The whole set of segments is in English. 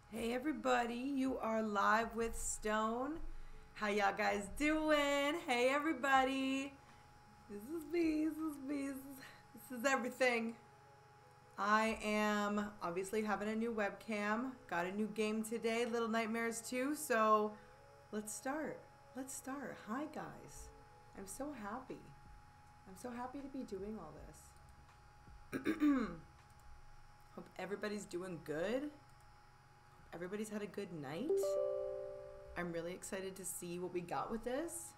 Hey everybody, you are live with Stone. How y'all guys doing? Hey everybody. This is me, this is everything. I am obviously having a new webcam. Got a new game today, Little Nightmares 2, so let's start. Hi guys. I'm so happy. I'm so happy to be doing all this. Hope everybody's doing good. Everybody's had a good night. I'm really excited to see what we got with this.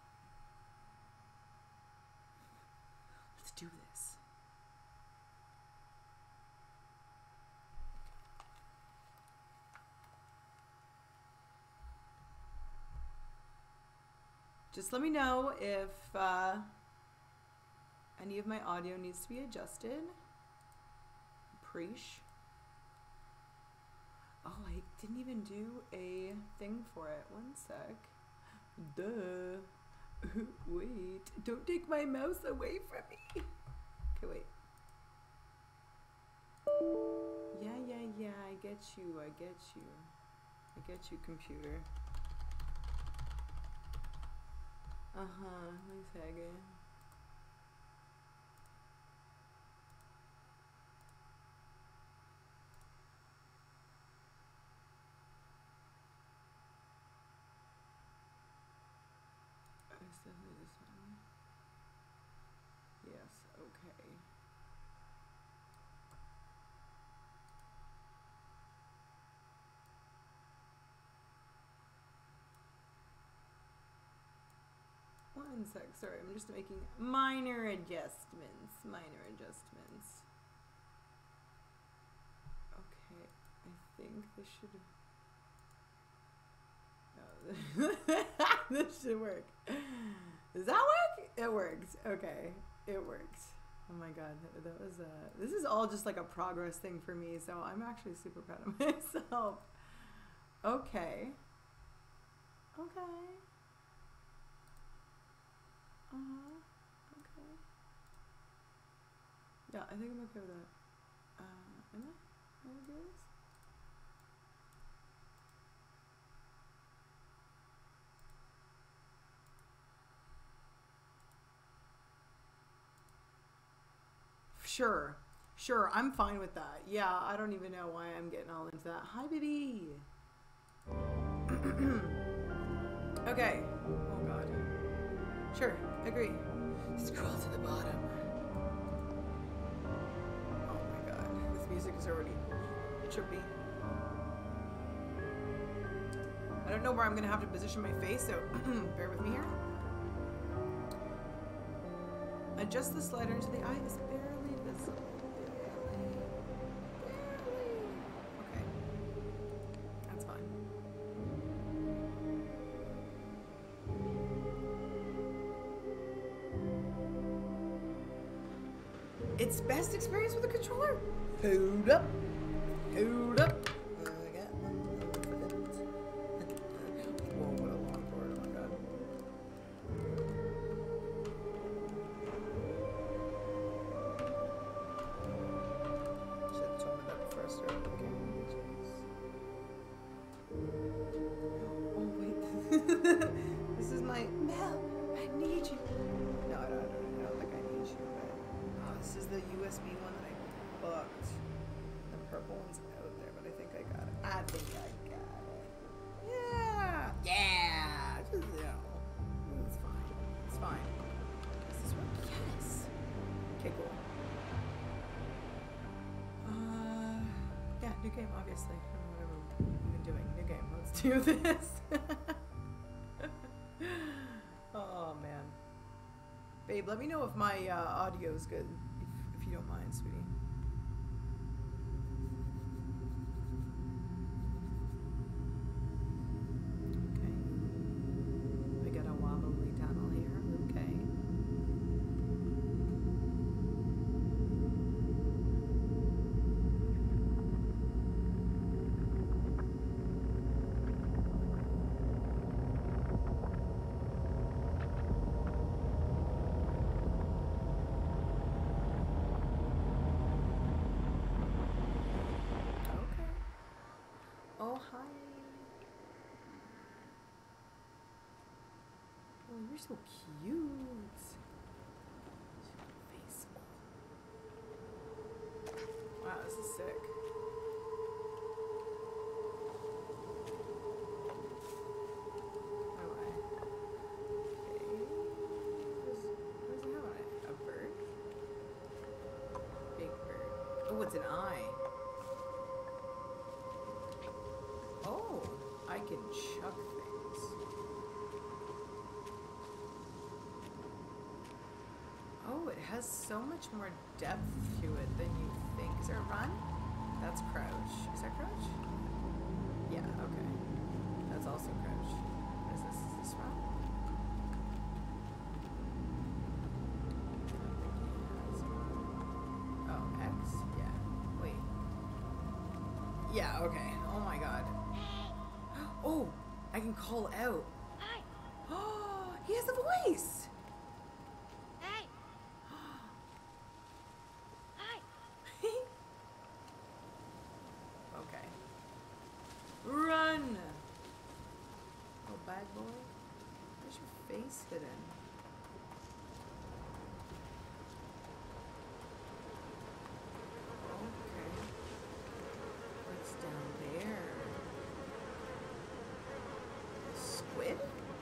Let's do this. Just let me know if any of my audio needs to be adjusted. Preach. Oh, I didn't even do a thing for it. One sec. Duh. Wait. Don't take my mouse away from me. Okay, wait. Yeah. I get you, computer. One second. This one. Yes, okay. One sec, sorry, I'm just making minor adjustments. Okay, I think this should... this should work. Does that work? It works. Okay, it works. Oh my god, that was this is all just like a progress thing for me, so I'm actually super proud of myself. Okay. Okay. Okay. Yeah, I think I'm okay with that. Am I? Am I okay with this? Sure, I'm fine with that. Yeah, I don't even know why I'm getting all into that. Hi, baby. Okay. Oh, God. Sure, agree. Scroll to the bottom. Oh, my God. This music is already trippy. I don't know where I'm going to have to position my face, so bear with me here. Adjust the slider into the eye. It's barely visible. Okay. That's fine. It's best experience with a controller. Hold up. Hold up. Whoa, what a long cord. Oh my god. Should have told me that before I started the game. Oh wait. This is my Mel, I need you. No, I don't think I need you, but this is the USB one that I booked. The purple one's out there, but I think I got it. I think I got it. Yeah. Just, it's fine. It's fine. Does this work? Yes. Okay, cool. Yeah, new game, obviously. I don't know what I've been doing. New game. Let's do this. Oh, man. Babe, let me know if my audio is good, if you don't mind, sweetie. Okay. We got a wobbly tunnel here. Okay. so cute. Face. Wow, this is sick. How do I? Okay. Where's it have on it? A bird? Big bird. Oh, it's an eye. Oh, I can chuck things. Oh, it has so much more depth to it than you think. Is there a run? That's crouch. Is that crouch? Yeah, okay. That's also crouch. Is this run? Oh, X? Yeah. Wait. Yeah, okay. Oh my god. Oh, I can call out. Hi. Oh, he has a voice. Hey. Hi. Okay. Run. Oh, bad boy. Where's your face hidden? Okay. What's down there? A squid?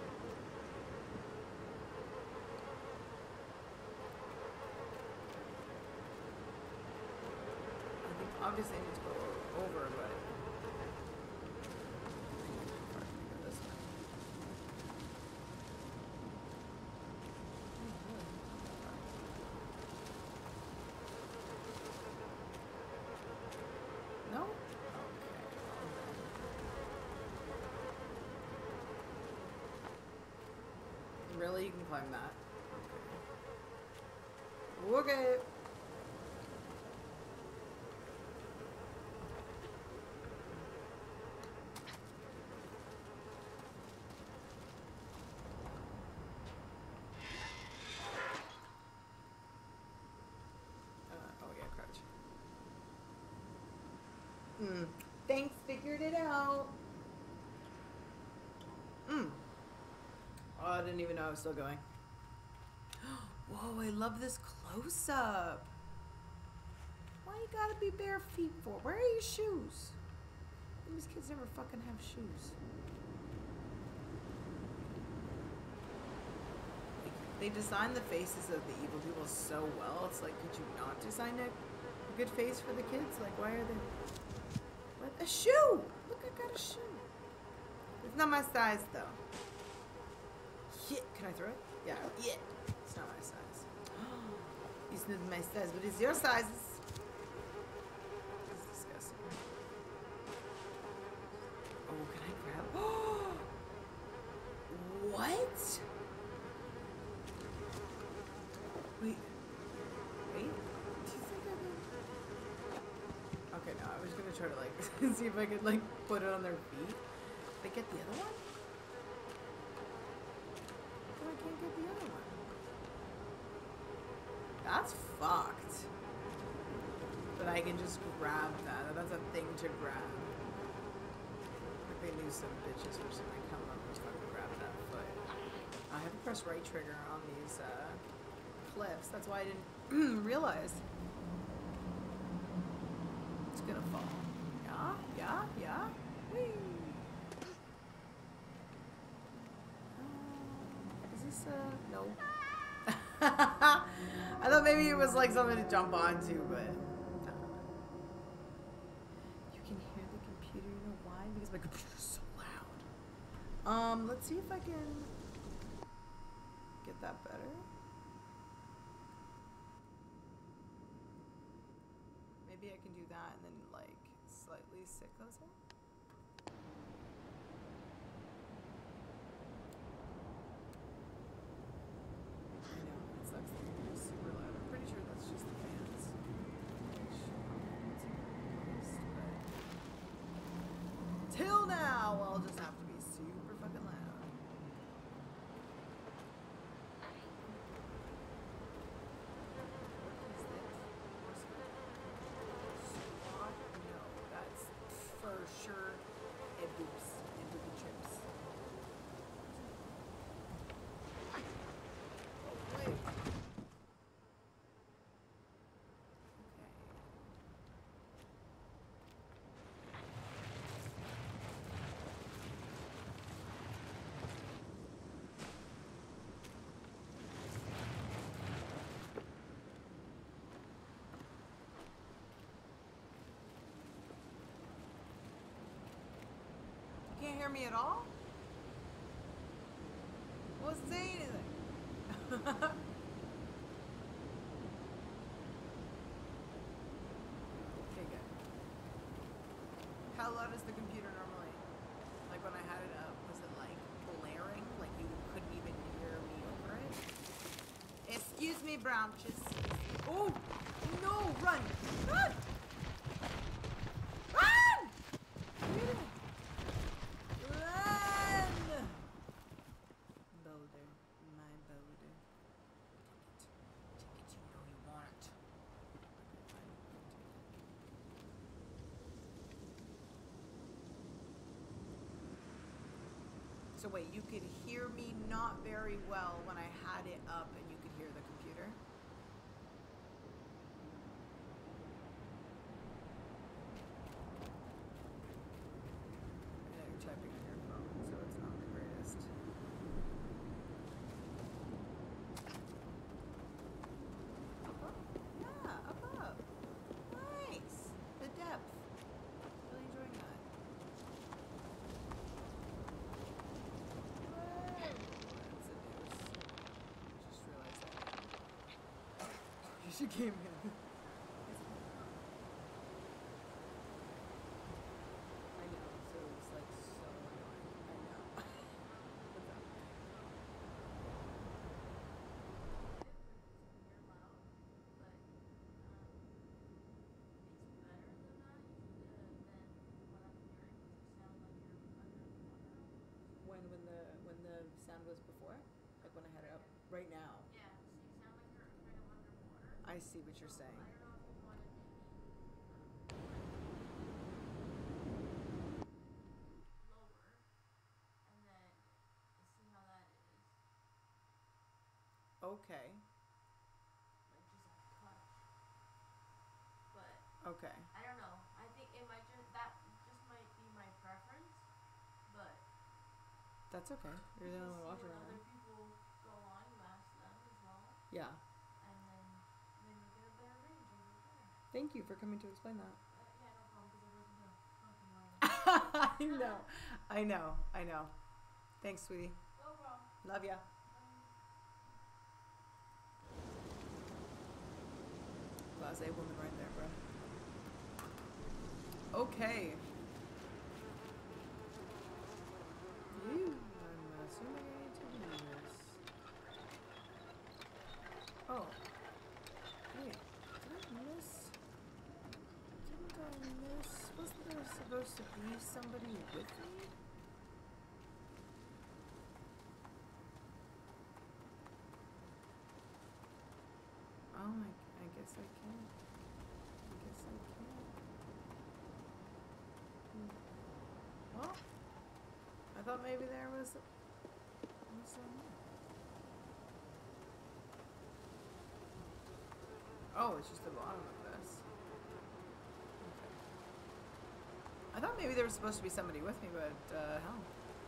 I think obviously I need to go over, but I think it's too far for me to go this way. No? Okay. Really? You can climb that? Okay. Okay. Oh yeah, crouch. Thanks, figured it out. Oh, I didn't even know I was still going. Whoa, I love this close-up. Why you gotta be bare feet for? Where are your shoes? These kids never fucking have shoes. Like, they design the faces of the evil people so well. It's like, could you not design a good face for the kids? Like, why are they... What? A shoe! Look, I got a shoe. It's not my size, though. Yeah. Can I throw it? Yeah. Yeah. It's not my size. It's not my size, but it's your sizes. This is disgusting. Oh, can I grab? What? Wait. Wait. Do you think I can? Okay, no. I was gonna try to like see if I could like put it on their feet. Did I get the other one? I can't get the other one. That's fucked. But I can just grab that. That's a thing to grab. Like they knew some bitches were just gonna come up and just fucking grab that foot. I have to press right trigger on these cliffs. That's why I didn't realize. It's gonna fall. Yeah, yeah, yeah. Whee! Is this no? I thought maybe it was like something to jump onto, but you can hear the computer. You know why? Because my computer's so loud. Let's see if I can get that better. Maybe I can do that and then like slightly sit closer. I know, it sucks that it's super loud. I'm pretty sure that's just the fans. Till now, I'll just have to be super fucking loud. What is this? Squat? No, that's for sure a booby trips. can't hear me at all? Wasn't saying anything. Okay, good. How loud is the computer normally? Like when I had it up, was it like blaring? Like you couldn't even hear me over it? Excuse me, branches. Oh, no, run! Run! Run! Run! Boulder, my boulder. Take it, you know you want it. So wait, you could hear me not very well when I had it up and you could hear the computer? Yeah, you're typing on your phone, so it's not the greatest. Up? Yeah, up. Nice! The depth. Really enjoying that. She came in. I know, so it was like so annoying. I know. What's up? When the sound was before? Like when I had it up right now. Yeah, so you sound like you're kind of underwater. I see what you're saying. I don't know if you want to maybe lower and then see how that is. Okay. Like just a touch. But Okay. I don't know. I think it might just might be my preference, but That's okay. You're the only one watching right other now. people go on, you ask them as well, Yeah. and then you get a better range and get better. Thank you for coming to explain that. Yeah, no problem, because I wasn't gonna fucking lie. I know. Thanks, sweetie. No problem. Love ya. Blase woman right there, bro. Okay. I'm assuming I need to do this. Oh. Wait. Did I miss? Didn't I miss? Wasn't there supposed to be somebody with me? Oh my, I guess I can't. Well, I thought maybe there was someone. Oh, it's just the bottom of this. Okay. I thought maybe there was supposed to be somebody with me, but hell.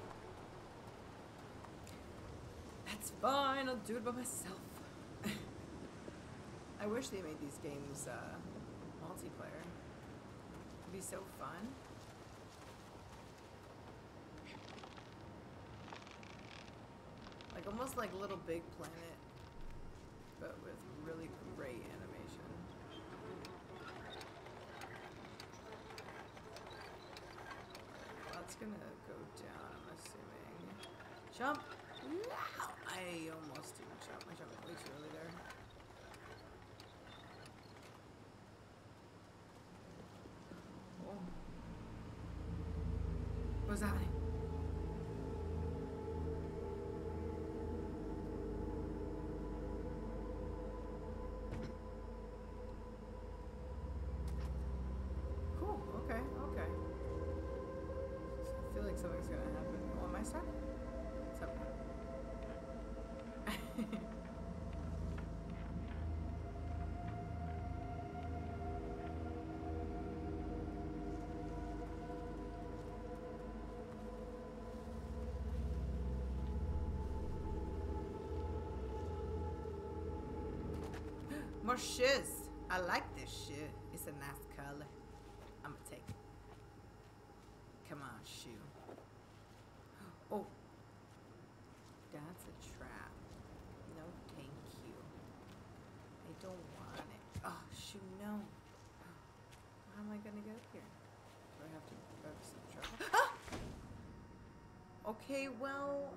That's fine, I'll do it by myself. I wish they made these games multiplayer. It'd be so fun. Like almost like Little Big Planet, but with really great animation. That's gonna go down, I'm assuming. Jump! Wow! I almost didn't jump. I jumped way too early there. Oh. What's happening? Cool. Okay. Okay. I feel like something's gonna happen. Oh, am I stuck? What's up? More shiz. I like this shit. It's a nice color. I'ma take it. Come on, shoe. Oh. That's a trap. No, thank you. I don't want it. Oh, shoot, no. How am I gonna get up here? Do I have to go to some trouble? Ah! Okay, well...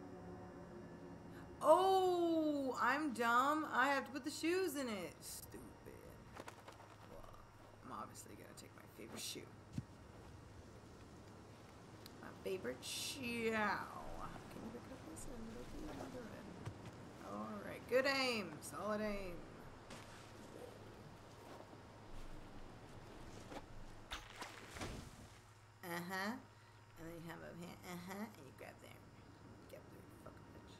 Oh, I'm dumb. I have to put the shoes in it. Stupid. Well, I'm obviously gonna take my favorite shoe. My favorite shoe. Can you pick up this and look at another end? Alright, good aim. Solid aim. Uh-huh. And then you have over here. Uh-huh. And you grab there. Get there, fucking bitch.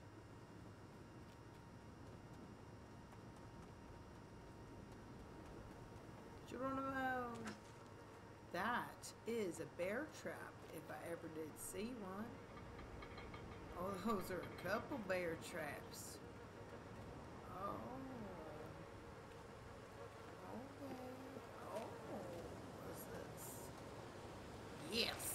Geronimo. That is a bear trap, if I ever did see one. Oh, those are a couple bear traps. Oh. Okay. Oh. What's this? Yes!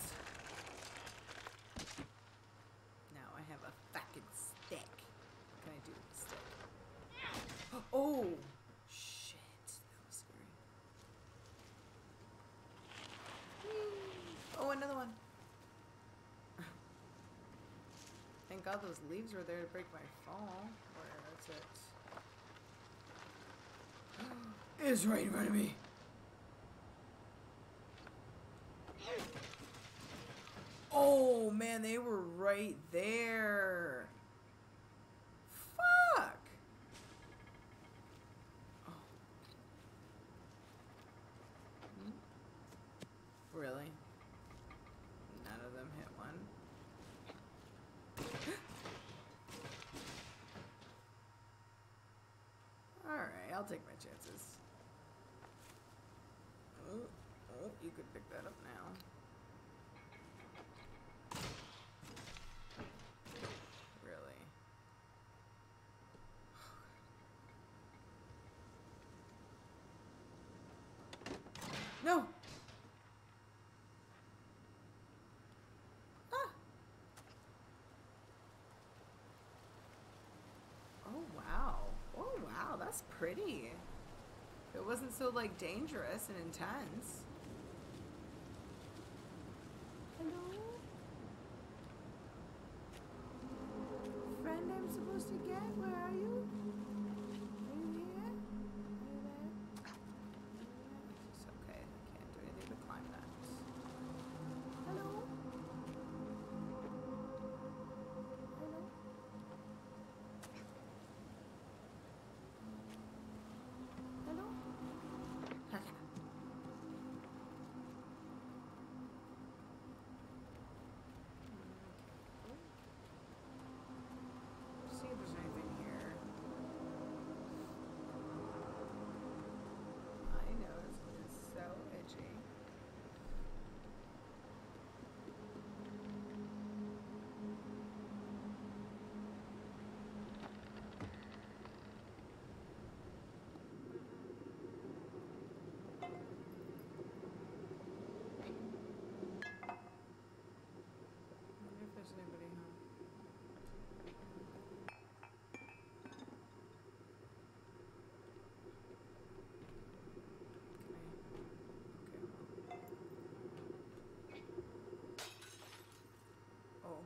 Now I have a fucking stick. What can I do with the stick? Oh! Shit. That was scary. Oh, another one. Thank God those leaves were there to break my fall. Where, that's it. It's right in front of me. Oh, man, they were right there. Fuck. Oh. Really? None of them hit one. Alright, I'll take my chances. Oh, you could pick that up now. Really? No! Ah! Oh, wow. Oh, wow, that's pretty. It wasn't so, like, dangerous and intense. Hello? Friend I'm supposed to get? Where are you? Are you here? Are you there? It's okay. I can't do anything but climb that. Hello? Hello? Hello? Okay. See if there's anything here. I know this one is so itchy. I wonder if there's anybody home. Oh.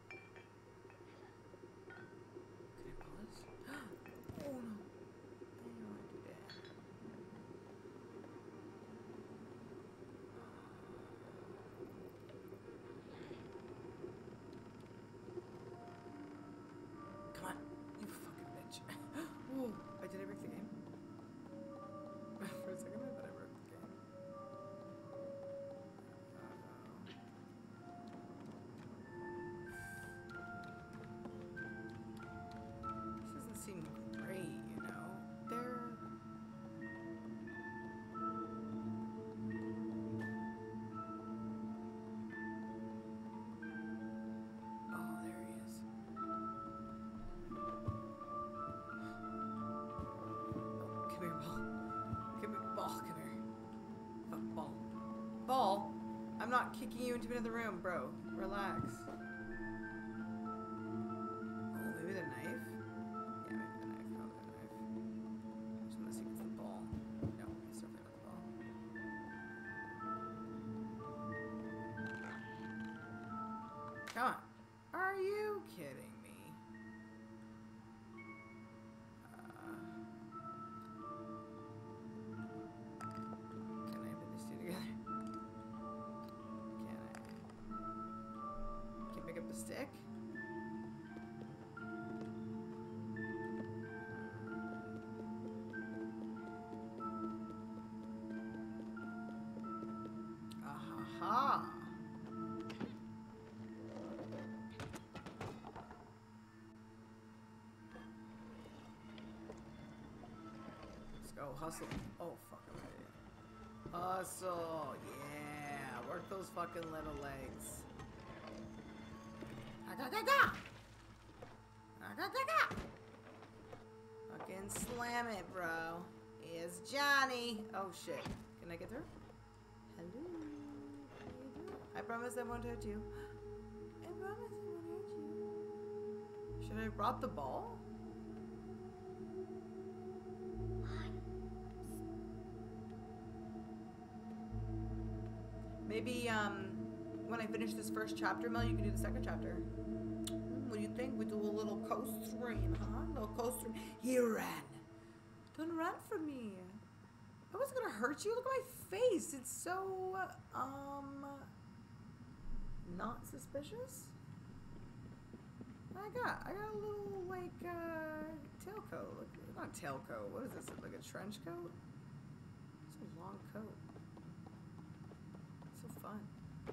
Can I pause? Oh no. I didn't want to do that. Come on, you fucking bitch. Whoa, I did everything. For a second I thought I broke the game. This doesn't seem great, you know? They're... Oh, there he is. Oh, come here, ball. Come here, ball, come here. Fuck, ball. Ball? I'm not kicking you into another room, bro. Relax. Maybe the knife? Yeah, maybe the knife. Probably the knife. I just want to see if it's the ball. No, it's definitely not the ball. Come on. Are you kidding me? Can I put these two together? Can I? Can I pick up the stick? Ahaha. Let's go hustle. Oh, fuck, I'm ready. Hustle. Yeah. Work those fucking little legs. Fucking slam it, bro. Here's Johnny. Oh, shit. Can I get through? Hello. I promise I won't hurt you. I promise I won't hurt you. Should I rob the ball? Maybe, when I finish this first chapter, Mel, you can do the second chapter. What do you think? We do a little coast stream, huh? A little coast stream. He ran. Don't run from me. I wasn't gonna hurt you. Look at my face. It's so, not suspicious. I got a little, like, tailcoat. Look, not tailcoat. What is this? Like a trench coat? It's a long coat. It's so fun.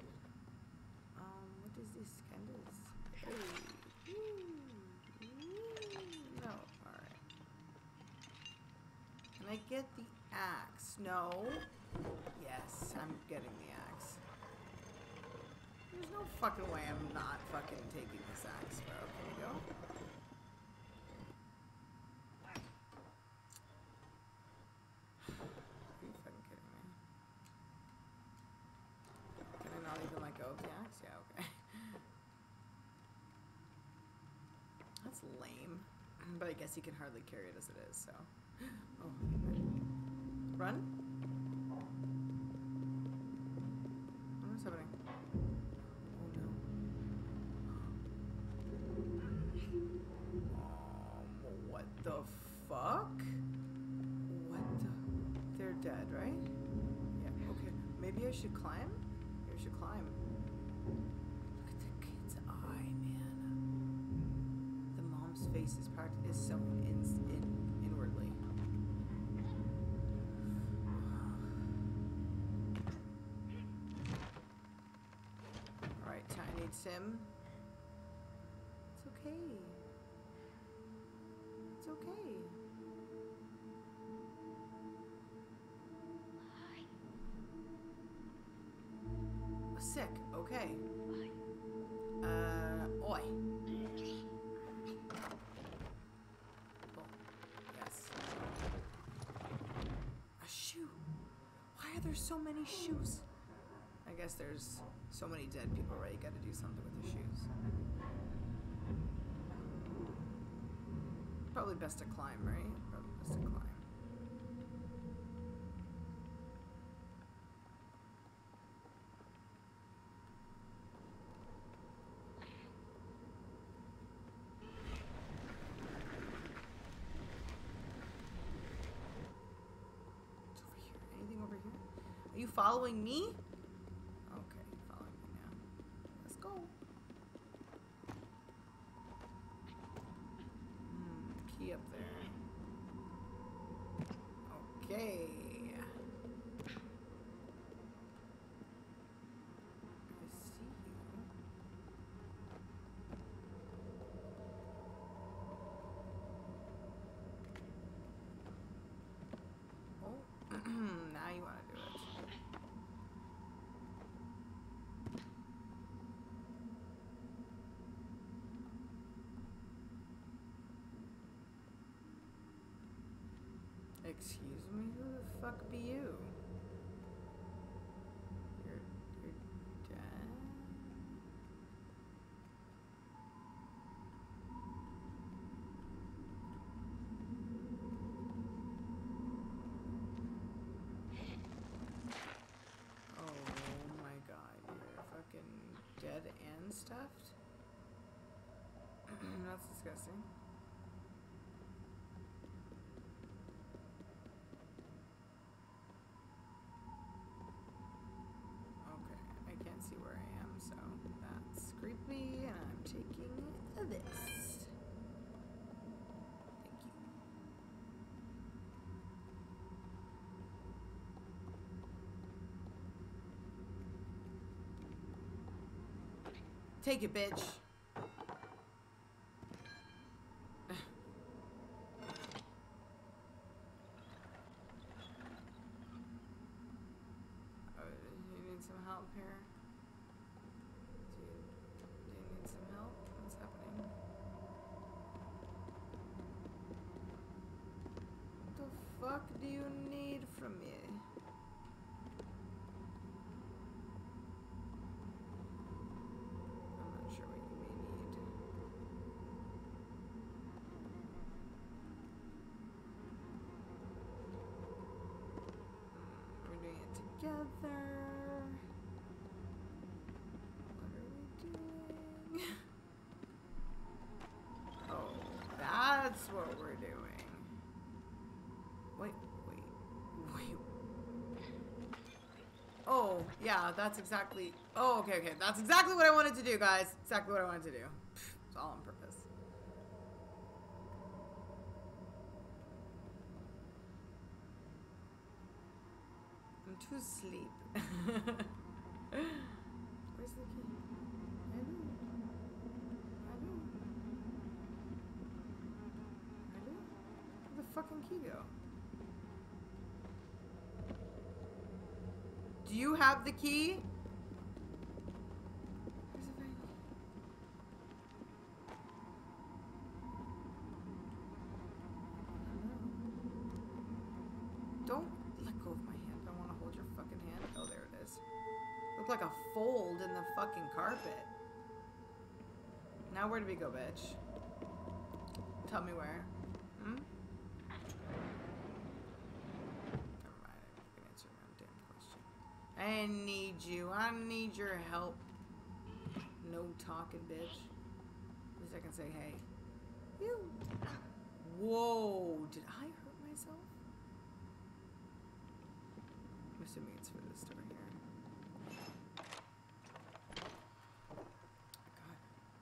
What is this? Candles. Hey. No. Alright. Can I get the axe? No. Yes, I'm getting the axe. There's no fucking way I'm not fucking taking this axe, bro. Can we go? Are you fucking kidding me? Can I not even let go of the axe? Yeah, okay. That's lame. But I guess he can hardly carry it as it is, so. Oh, run? What's happening? Oh no. What the fuck? What the? They're dead, right? Yeah, okay. Maybe I should climb? Maybe I should climb. Look at the kid's eye, man. The mom's face is sewn inwardly. Alright, Tiny Tim. It's okay. It's okay. Sick. Okay. Oi. Cool. Yes. A shoe. Why are there so many shoes? I guess there's so many dead people, right? You gotta do something with the shoes. Probably best to climb, right? Probably best to climb. It's over here. Anything over here? Are you following me? Okay, you're following me now. Let's go. Key up there. Okay. I see you. Oh, now you want to do it. Excuse me, who the fuck be you? You're dead? dead and stuffed? That's disgusting. Okay, I can't see where I am, so that's creepy, and I'm taking this. Thank you. Take it, bitch. You need some help here? Do you need some help? What's happening? What the fuck do you need from me? I'm not sure what you may need. We're doing it together. What are we doing? Oh, that's what we're doing. Wait. Oh, yeah, that's exactly... Oh, okay. That's exactly what I wanted to do, guys. Exactly what I wanted to do. It's all on purpose. I'm to sleep. Where's the key? Hello? Where'd the fucking key go? Do you have the key? Where's the fucking key? Don't let go of my hand. I want to hold your fucking hand. Oh, there it is. Looked like a fold in the fucking carpet. Now where do we go, bitch? Tell me where. Hmm? Never mind. I can answer my own damn question. I need you. I need your help. No talking, bitch. At least I can say, hey. You. Whoa. Did I hurt myself? I'm assuming it's for this door here. God.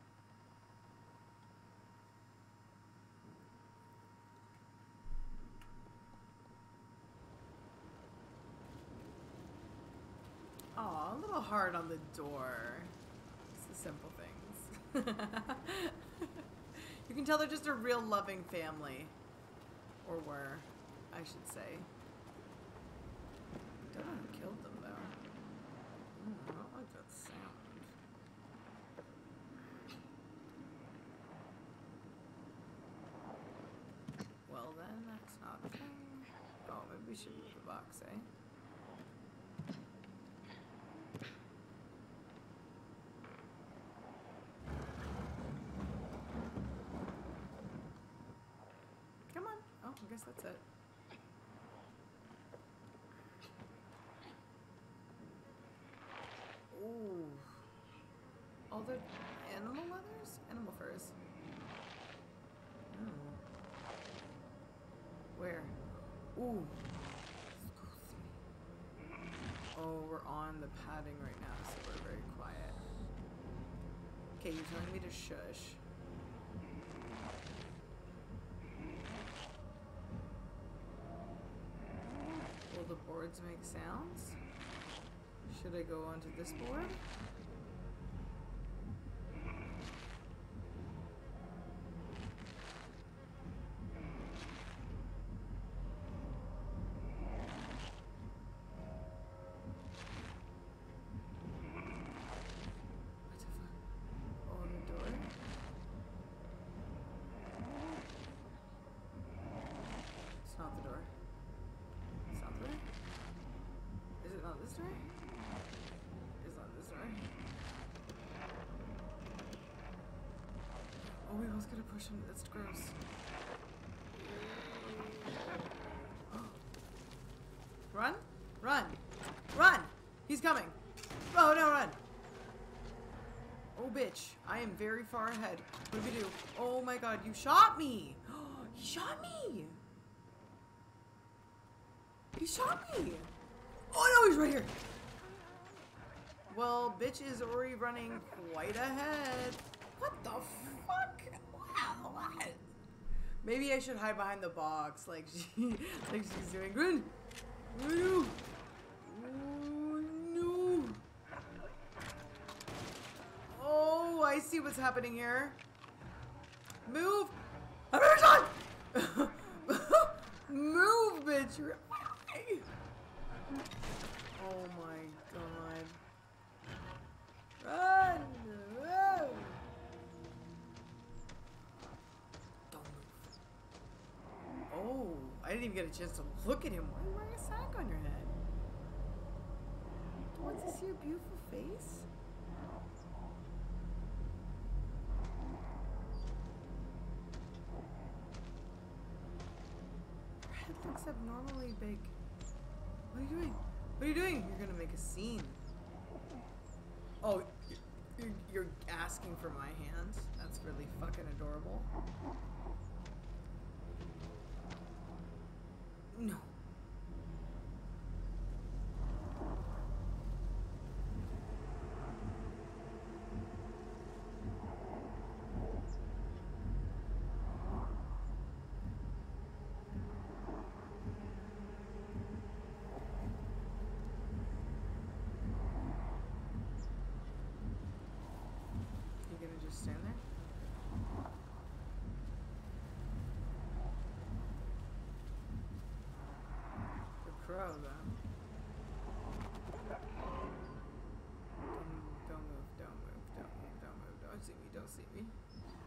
Aw, a little hard on the door. It's the simple things. You can tell they're just a real loving family. Or were, I should say. I don't have killed them though. I don't like that sound. Well then, that's not a thing. Oh, maybe we should move the box, eh? Come on. Oh, I guess that's it. Ooh. All the animal leathers? Animal furs. Ooh. Where? Ooh. Oh, we're on the padding right now, so we're very quiet. Okay, you're telling me to shush. Will the boards make sounds? Should I go onto this board? What the fuck? Oh, the door? It's not the door. It's not the door? Is it not this door? It's not this door. Oh, we both gotta push him. That's gross. Run? Run! Run! He's coming! Oh no, run! bitch. I am very far ahead. What do we do? Oh my god, you shot me! He shot me! He shot me! Oh no, he's right here! Well, bitch is already running quite ahead. What the fuck? Wow, what? Maybe I should hide behind the box like she's doing. Run! No! Oh no! Oh, I see what's happening here. Move! I'm being shot! Move, bitch! Oh my god. Run! Run! Don't move. Oh, I didn't even get a chance to look at him. Why are you wearing a sack on your head? Don't want to see your beautiful face? Your head looks abnormally big. What are you doing? What are you doing? You're gonna make a scene. Oh, you're asking for my hand? That's really fucking adorable. No. You gonna just stand there? The crow, though. Don't move, don't move, don't move, don't move, don't see me, don't see me.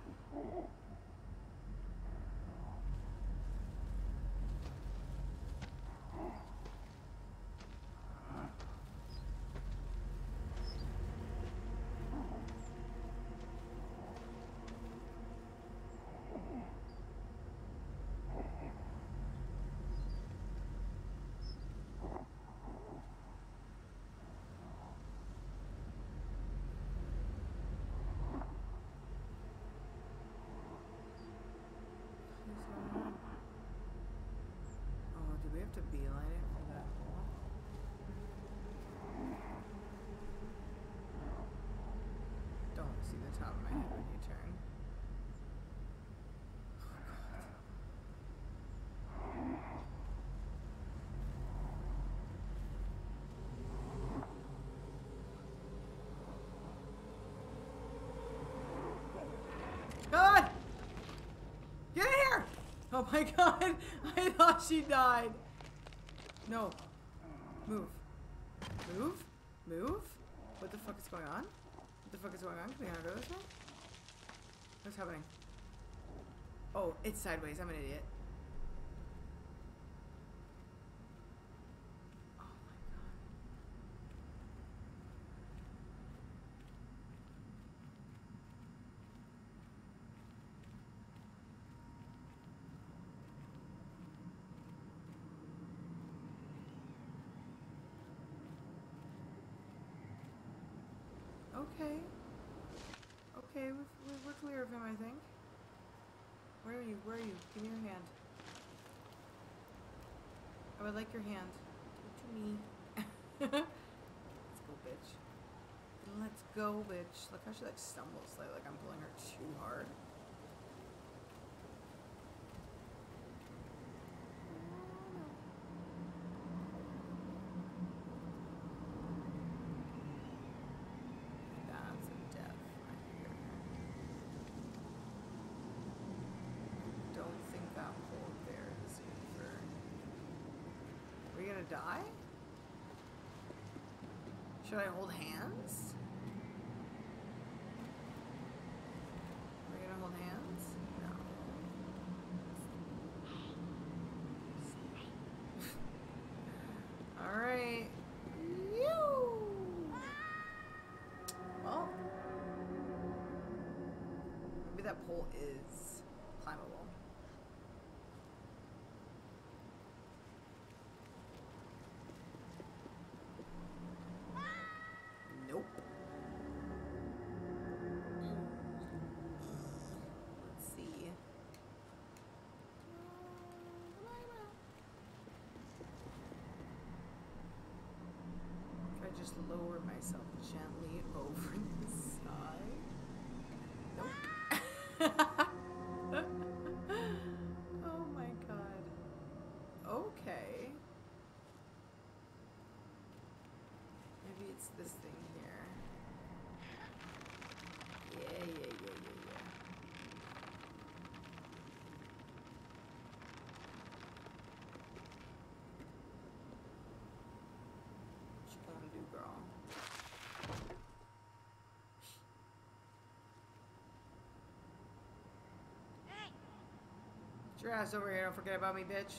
Oh, do we have to beeline it for that hole? Don't see the top of my head when you turn. God! Get in here! Oh my god! I thought she died. No. Move. Move? Move? What the fuck is going on? What the fuck is going on? Can we not go this way? What's happening? Oh, it's sideways. I'm an idiot. Oh my god. Okay. Okay, we're clear of him, I think. Where are you? Where are you? Give me your hand. I would like your hand. Give it to me. Let's go, bitch. Let's go, bitch. Look how she like stumbles, like I'm pulling her too hard. That's a death right here. Don't think that hole there is over. Are we gonna die? Should I hold hands? Are we gonna hold hands? No. Alright. Well, maybe that pole is climbable. Nope. myself gently over the side. Nope. Oh my god. Okay. Maybe it's this thing here. Yeah. What you gonna do, girl? Get your ass over here, don't forget about me, bitch.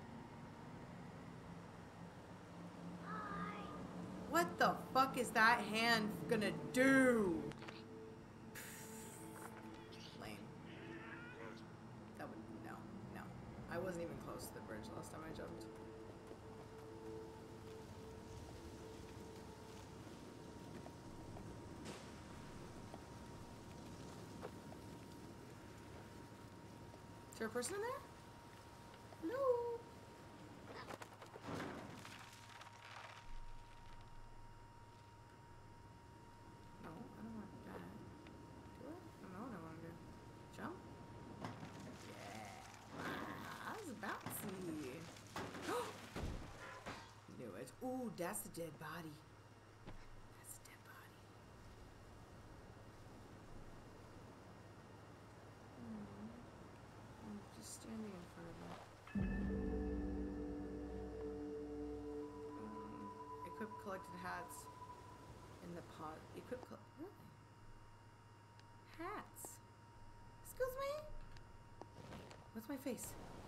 What the fuck is that hand gonna do? Lame. That would, no. I wasn't even close to the bridge last time I jumped. Is there a person in there? No. No, I don't want that. Do I? I don't know what I want to do. Jump? Yeah. That was bouncy. Knew it. Ooh, that's a dead body. That's a dead body. I'm just standing in front of it. Equip collected hats in the pot. Really? Hats? Excuse me? What's my face?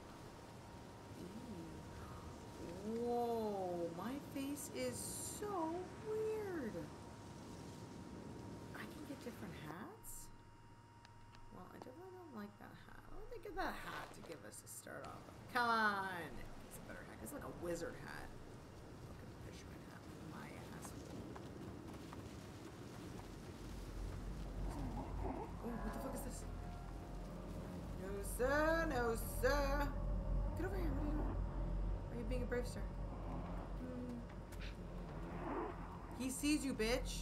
Ooh. Whoa, my face is so weird. I can get different hats? Well, I definitely don't like that hat. I don't think of that hat to give us a start off. Come on! It's a better hat. It's like a wizard hat. Fucking fisherman hat. My ass. Oh, what the fuck is this? No, sir. No, sir. Get over here. What are you doing? Are you being a brave star? He sees you, bitch.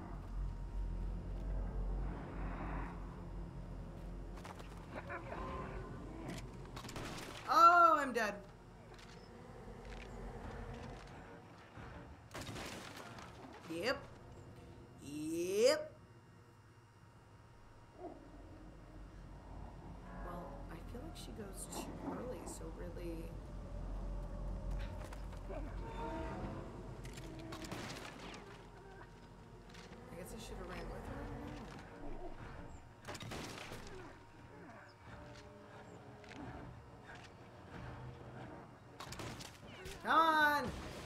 Oh, I'm dead. Yep. Well, I feel like she goes too early, so really... I guess I should have ran with her. Come on!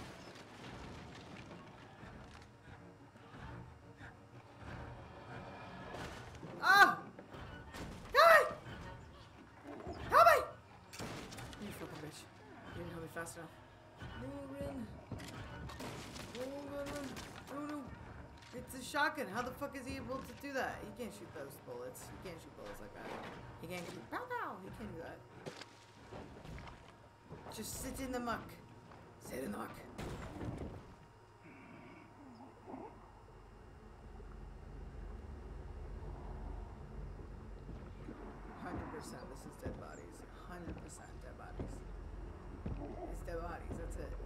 Oh! Help me! Help me! You fucking bitch. You didn't help me fast enough. Run. Oh no. It's a shotgun. How the fuck is he able to do that? He can't shoot those bullets. He can't shoot bullets like that. He can't shoot. Pow pow! He can't do that. Just sit in the muck. Sit in the muck. This is dead bodies. 100% dead bodies. It's dead bodies. That's it.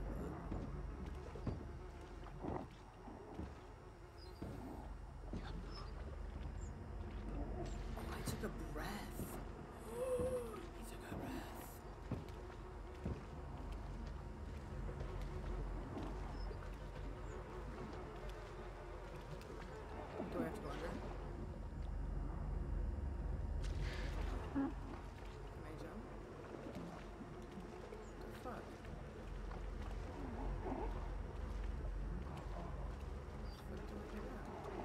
Oh, I took a breath. He took a breath. Do I have to go under? Can I jump? What the fuck? What do I do now?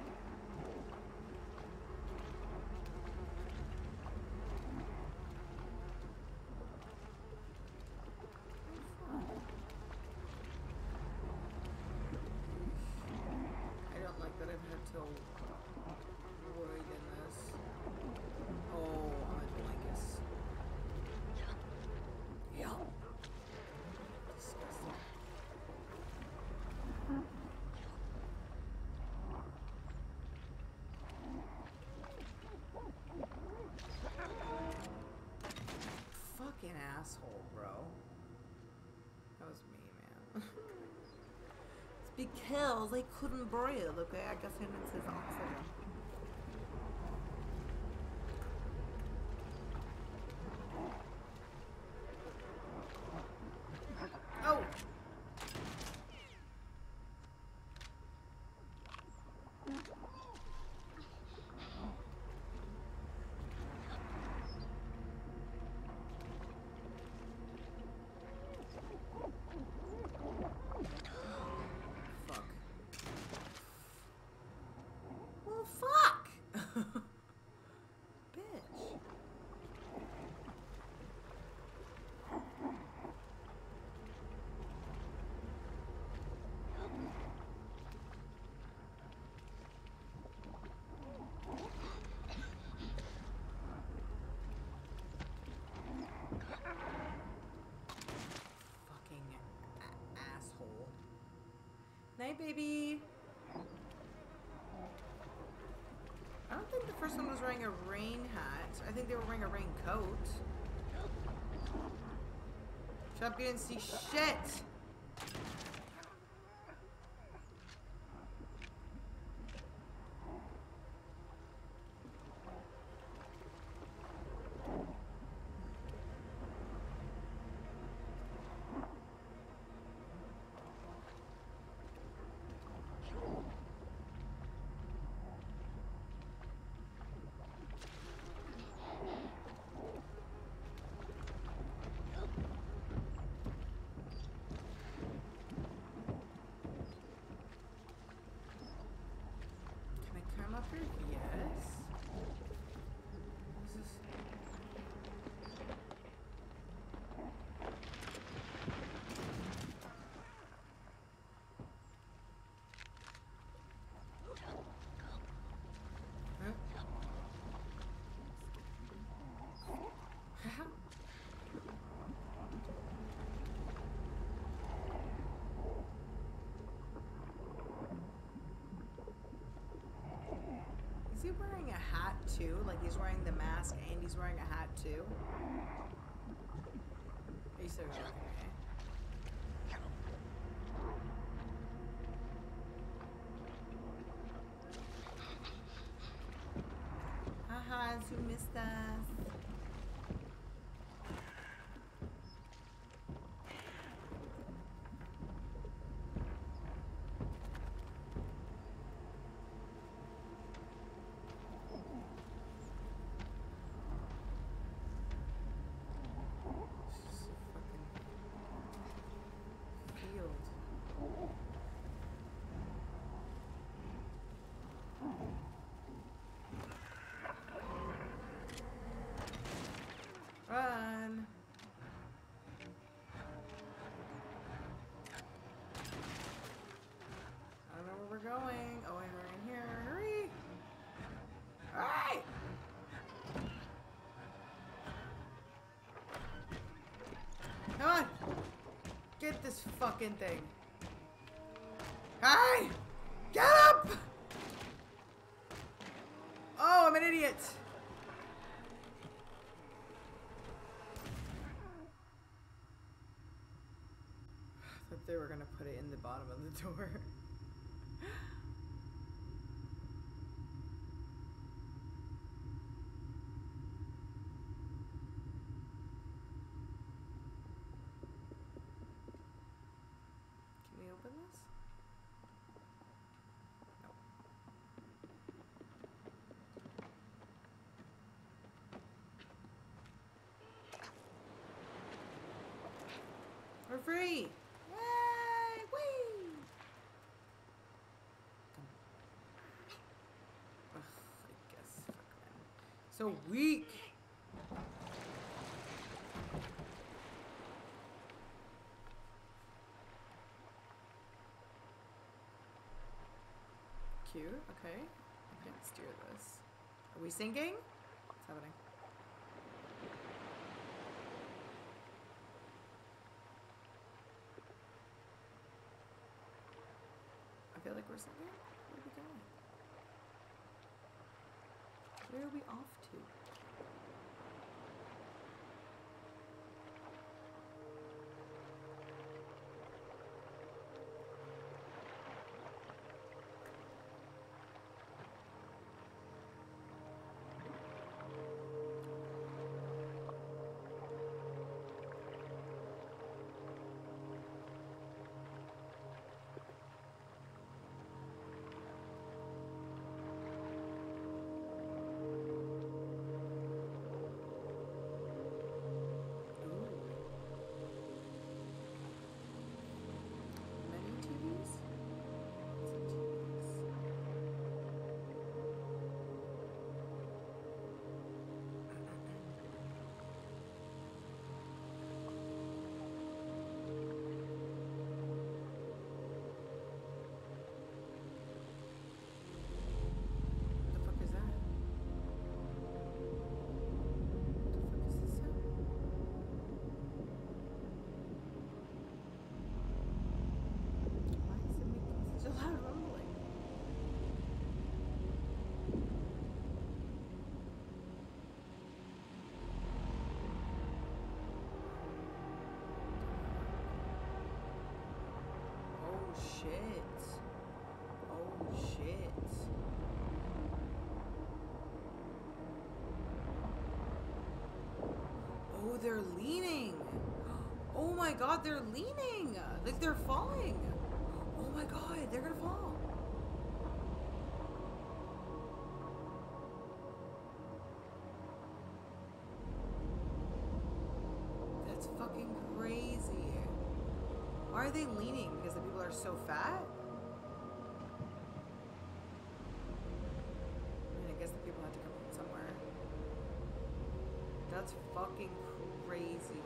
I don't like that I've had to wade in this. Oh, I'm a blankus. Yep. Disgusting. asshole, bro. That was me, man. It's because I couldn't breathe, okay? I guess he needs his oxygen. Oh! Fuck. Well, fuck! Bitch. Fucking asshole. Night, baby. I don't think the first one was wearing a rain hat. I think they were wearing a raincoat. Shut up, you didn't see shit! Can I climb up here? Yes. This is... Huh? Is he wearing a hat too? Like he's wearing the mask and he's wearing a hat too? Are you still looking at me? Haha, you missed us. Run! I don't know where we're going. Oh, wait, we're in here. Hurry! Hurry! Come on! Get this fucking thing. Hi! Get up! Oh, I'm an idiot! I thought they were gonna put it in the bottom of the door. Can we open this? No. We're free! Yay! Whee! Ugh, I guess. Fuck man. So weak! Cute. Okay. I can't steer this. Are we sinking? What's happening? I feel like we're sinking. Where are we going? Where are we off to? they're leaning. Oh my god, they're leaning. Like they're falling. Oh my god, they're gonna fall. That's fucking crazy. Why are they leaning? Because the people are so fat? I mean, I guess the people have to come from somewhere. That's fucking crazy.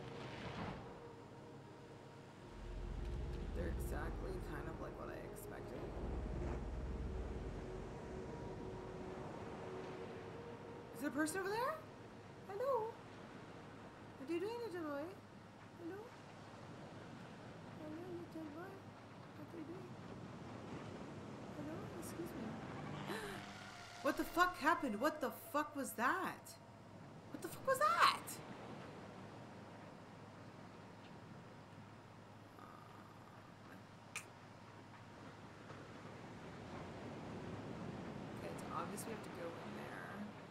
They're exactly kind of like what I expected. Is there a person over there? Hello? What are you doing, little boy? Hello? Hello, little boy? What are you doing? Hello? Excuse me. What the fuck happened? What the fuck was that? What the fuck was that? Okay, it's obvious we have to go in there.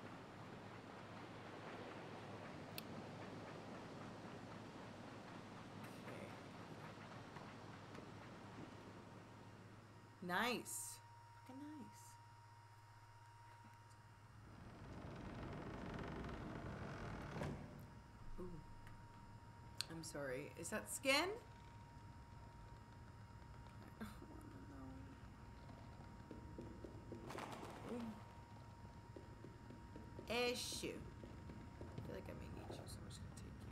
Okay. Nice. Fucking nice. Ooh. I'm sorry. Is that skin? I wanna know. Shoot. I feel like I may need you, so I'm just gonna take you.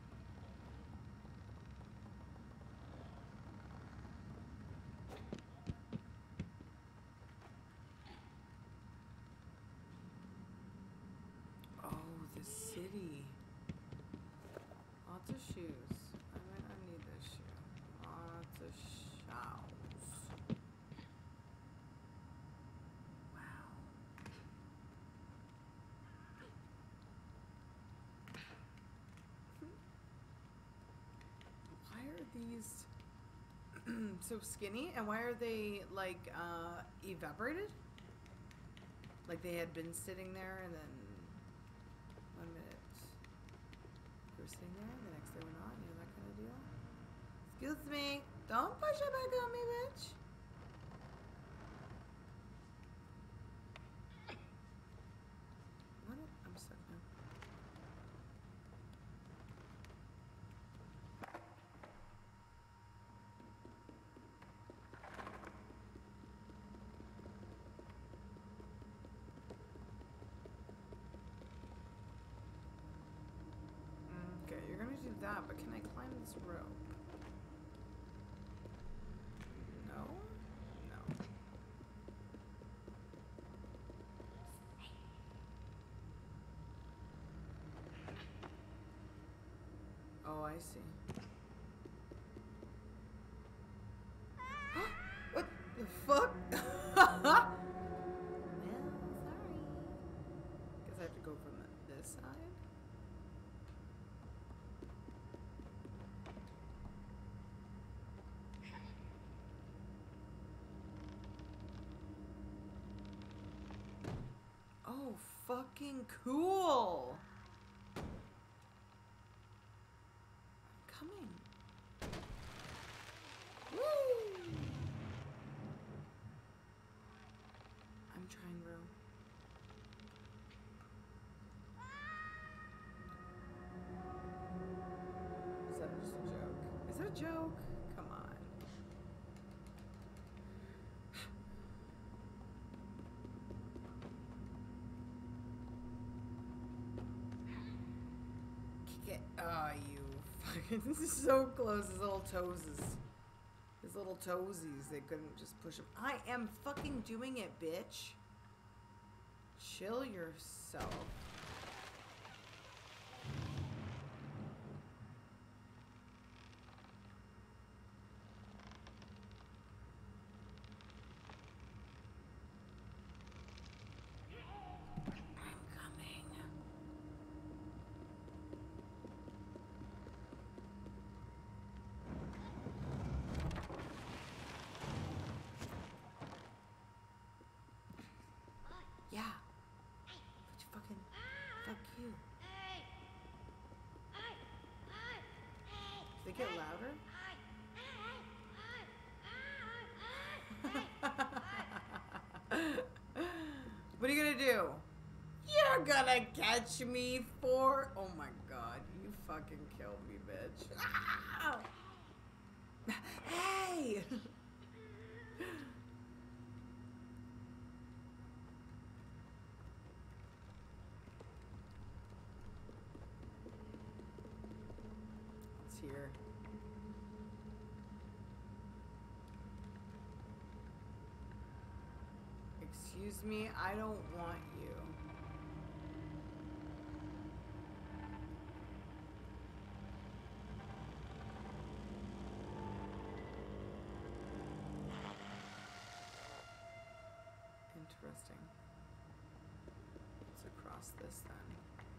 Oh, the city. Lots of shoes. I might not need this shoe. Lots of shoes. Wow. Why are these so skinny? And why are they like evaporated? Like they had been sitting there and then 1 minute they were sitting there, the next they were not, you know, that kind of deal. Excuse me. Don't push it back on me, bitch. What? I'm stuck now. Okay, you're gonna do that, but can I climb this rope? No? No. Oh, I see. What the fuck? Well, sorry. Guess I have to go from this side. Oh, fucking cool. I'm coming. Woo! I'm trying, bro. Is that just a joke? Is that a joke? Come on. Get, oh, you fucking, this is so close, his little toesies. His little toesies, they couldn't just push him. I am fucking doing it, bitch. Chill yourself. I'm coming. Yeah. But you fucking do? You're gonna catch me for... Oh my god, you fucking killed me, bitch. Ah! Hey! It's here. Excuse me, I don't want you. Interesting. Let's across this then.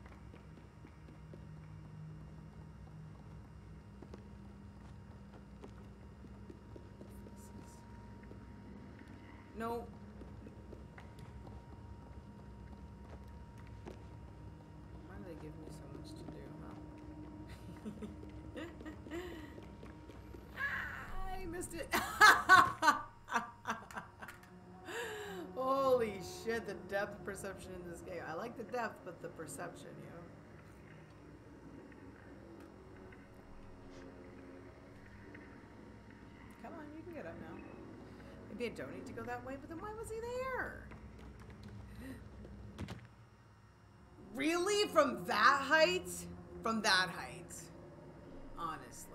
No. Why do they give me so much to do, huh? I missed it. Holy shit, the depth perception in this game. I like the depth, but the perception, you know? Come on, you can get up now. Maybe I don't need to go that way, but then why was he there? Really? From that height? From that height. Honestly.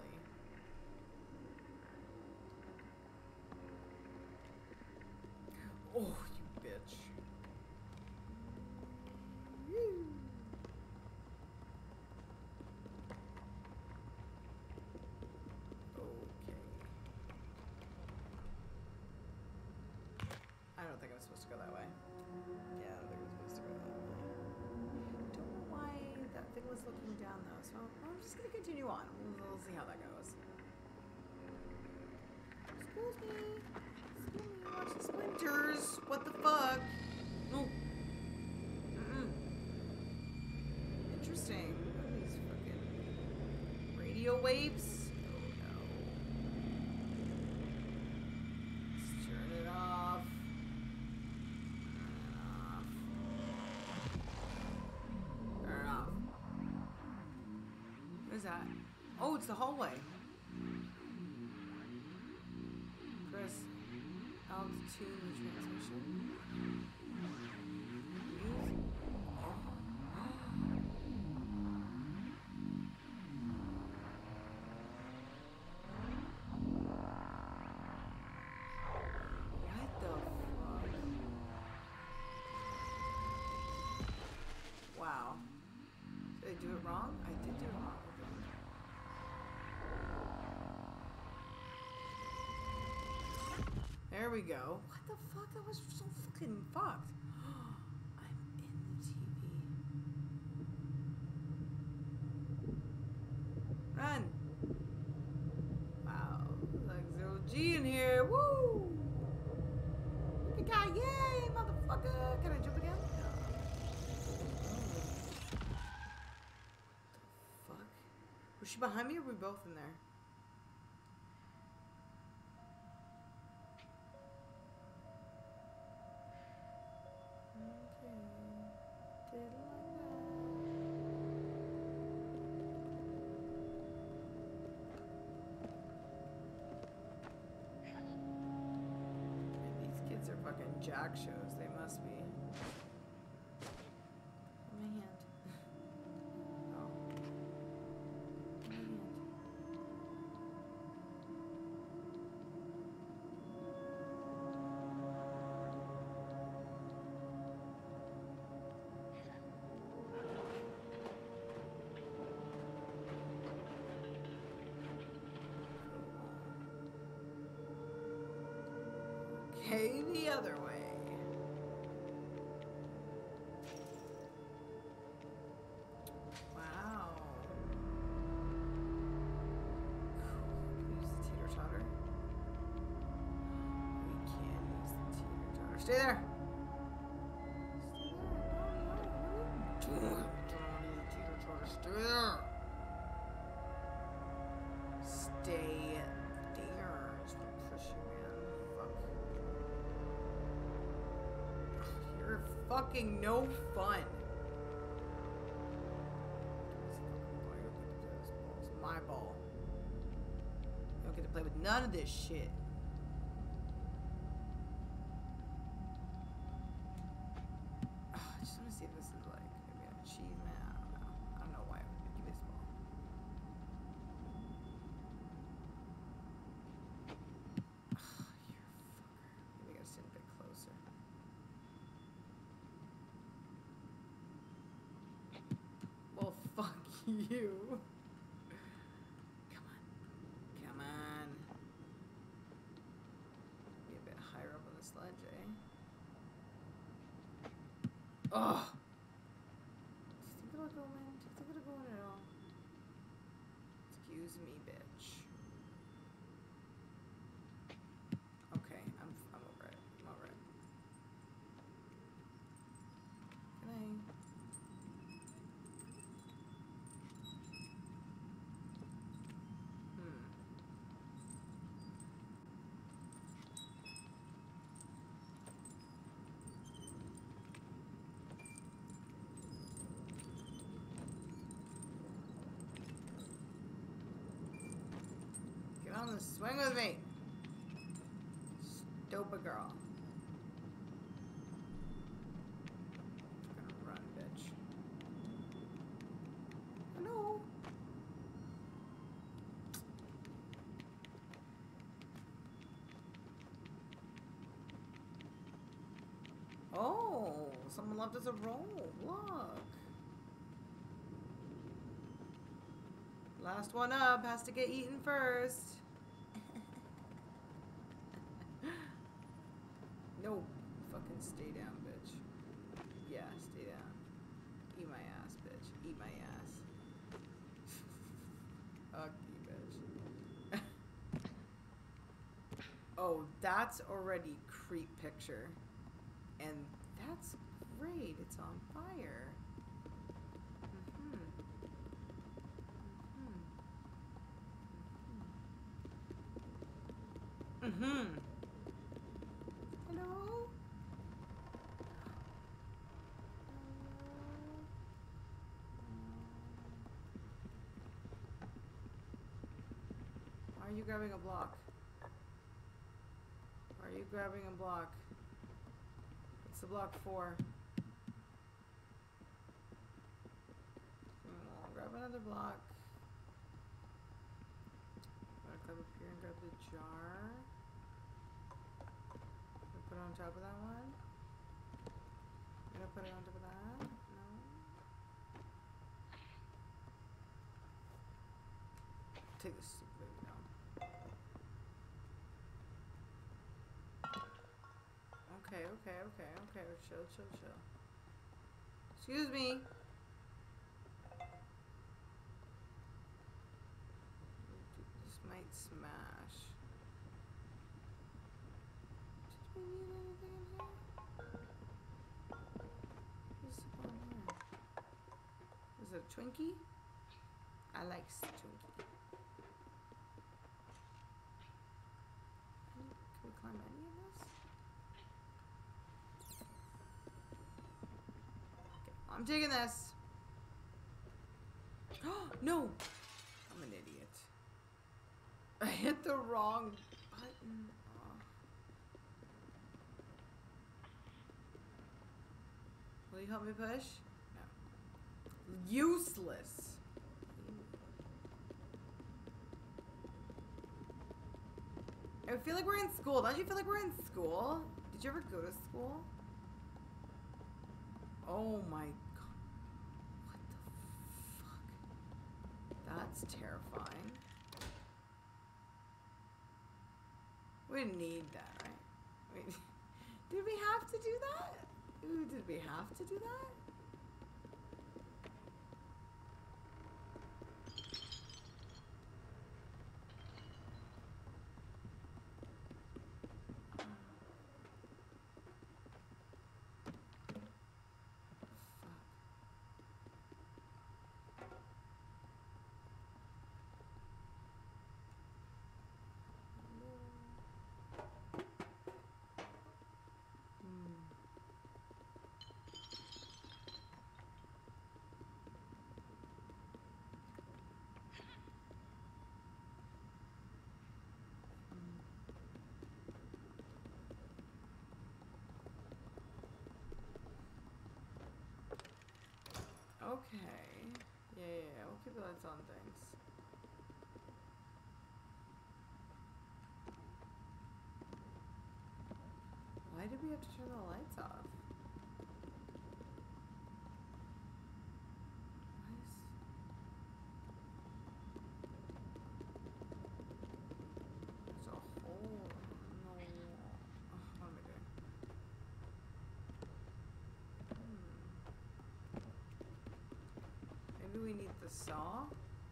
Oh, you bitch. Woo. Okay. I don't think I'm supposed to go that way. Yeah, I don't think I'm supposed to go that way. Don't know why that thing was looking down though, so I'm just gonna continue on. We'll see how that goes. Excuse me. Excuse me, watch the splinters. What the fuck? No. Interesting. What are these fucking radio waves? Oh no. Let's turn it off. Turn it off. What is that? Oh, it's the hallway. Press L to tune the transmission. Use. Oh. What the fuck? Wow. Did I do it wrong? I did do it wrong. There we go. What the fuck? That was so fucking fucked. I'm in the TV. Run. Wow. Like zero G in here. Woo! Look at guy. Yay, motherfucker. Can I jump again? No. The fuck? Was she behind me or were we both in there? These kids are fucking jack shows. They must be. My hand. Oh. My hand. Okay, the other way. Wow. Use the teeter-totter. We can use the teeter-totter. Stay there. Stay there. No, no. What are you doing? Don't use the teeter-totter. Stay there. Stay there. It's pushing, man. Fuck. You're fucking no fun. It's my ball. You don't get to play with none of this shit. I just want to see if this is like maybe an achievement. I don't know. I don't know why I would give this ball. You fucker. Maybe I gotta stand a bit closer. Well, fuck you. Come on. Come on. Be a bit higher up on the sledge, eh? Ugh. Do you think it'll go in? Do you think it'll go in at all? Excuse me, bitch. Okay, I'm over it. I'm over it. Can I? Get on the swing with me. Stupid girl. Gonna run, bitch. Hello. Oh, someone left us a roll. Look. Last one up has to get eaten first. No, fucking stay down, bitch. Yeah, stay down. Eat my ass, bitch. Eat my ass. Fuck you, bitch. Oh, that's already creep picture. And that's great. It's on fire. Hello? Why are you grabbing a block? Why are you grabbing a block? What's the block for? Oh, grab another block. I'm gonna climb up here and grab the jar. Put it on top of that one. I'm gonna put it on top of that. No. Take this stupid baby down. Okay. Chill. Excuse me. This might smash. Did we need anything in here? What's on here? Is it a Twinkie? I like Twinkie. Can we climb any of this? Okay, I'm taking this. No! I'm an idiot. I hit the wrong button. Oh. Will you help me push? No. Useless. I feel like we're in school. Don't you feel like we're in school? Did you ever go to school? Oh my god. What the fuck? That's terrifying. We didn't need that, right? Wait, did we have to do that? Ooh, did we have to do that? Yeah, we'll keep the lights on, thanks. Why did we have to turn the lights off? There's a hole. No. Oh, what am I doing? Maybe we need the saw?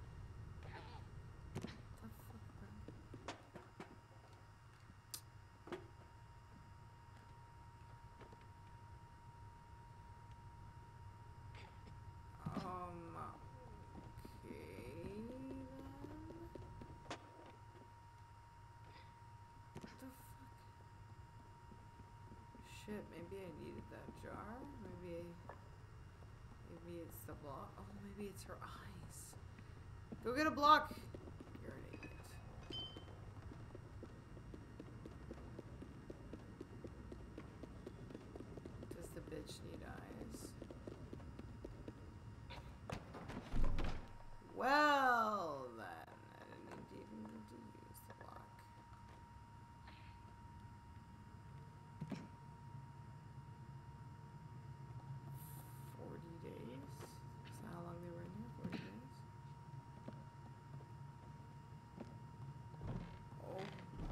Shit, maybe I needed that jar. Maybe it's the block. Oh, maybe it's her eyes. Go get a block. You're an idiot. Does the bitch need eyes? Well, then. I didn't even need to use the block. 40 days? Is that how long they were in here? 40 days? Oh.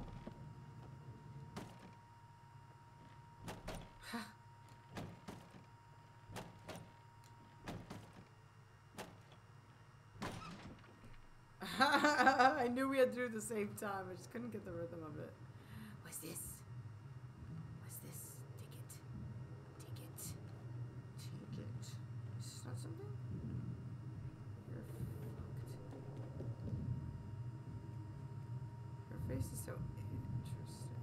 I knew we had to do it at the same time. I just couldn't get the rhythm of it. What's this? What's this? Take it. Take it. Take it. Is this not something? You're fucked. Her face is so interesting.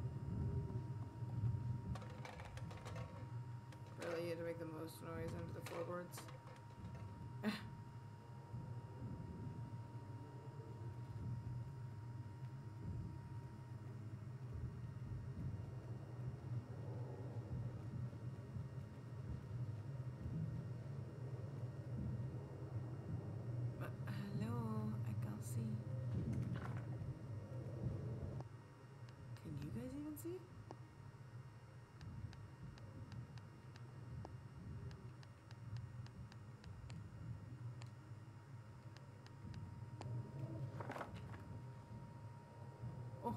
Really, you had to make the most noise under the floorboards? See? Oh.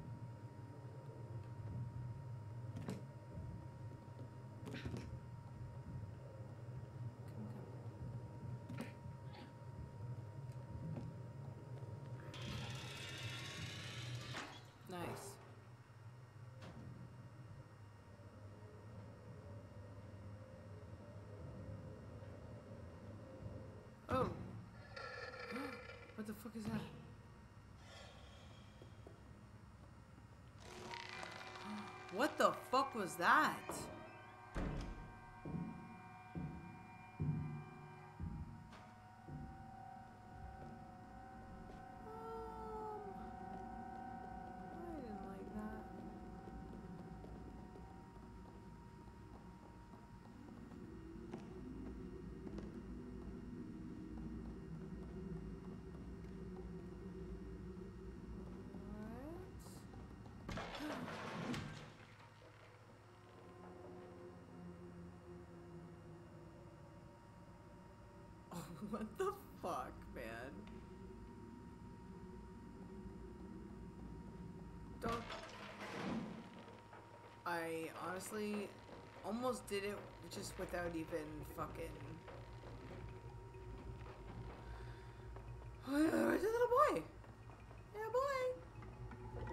Nice. Oh. What the fuck is that? What the fuck was that? I didn't like that. What the fuck, man? Don't. I honestly almost did it just without even fucking. Where's the little boy? Yeah, boy.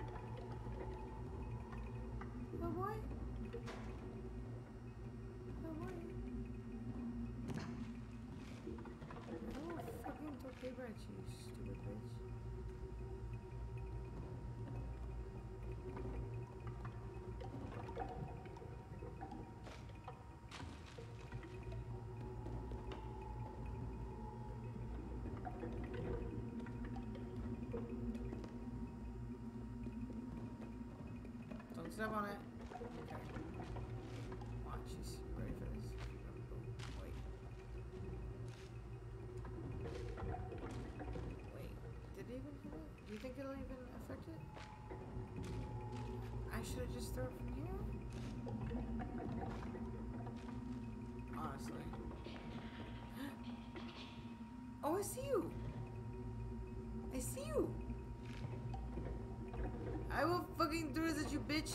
Little boy. Little boy. Oh, fucking took paper at you, stupid bitch. Don't step on it. Okay. Watch, she's ready for this. Wait. think it'll even affect it? I should have just thrown it from here? Honestly. Oh, I see you! I see you! I will fucking do this at you, bitch!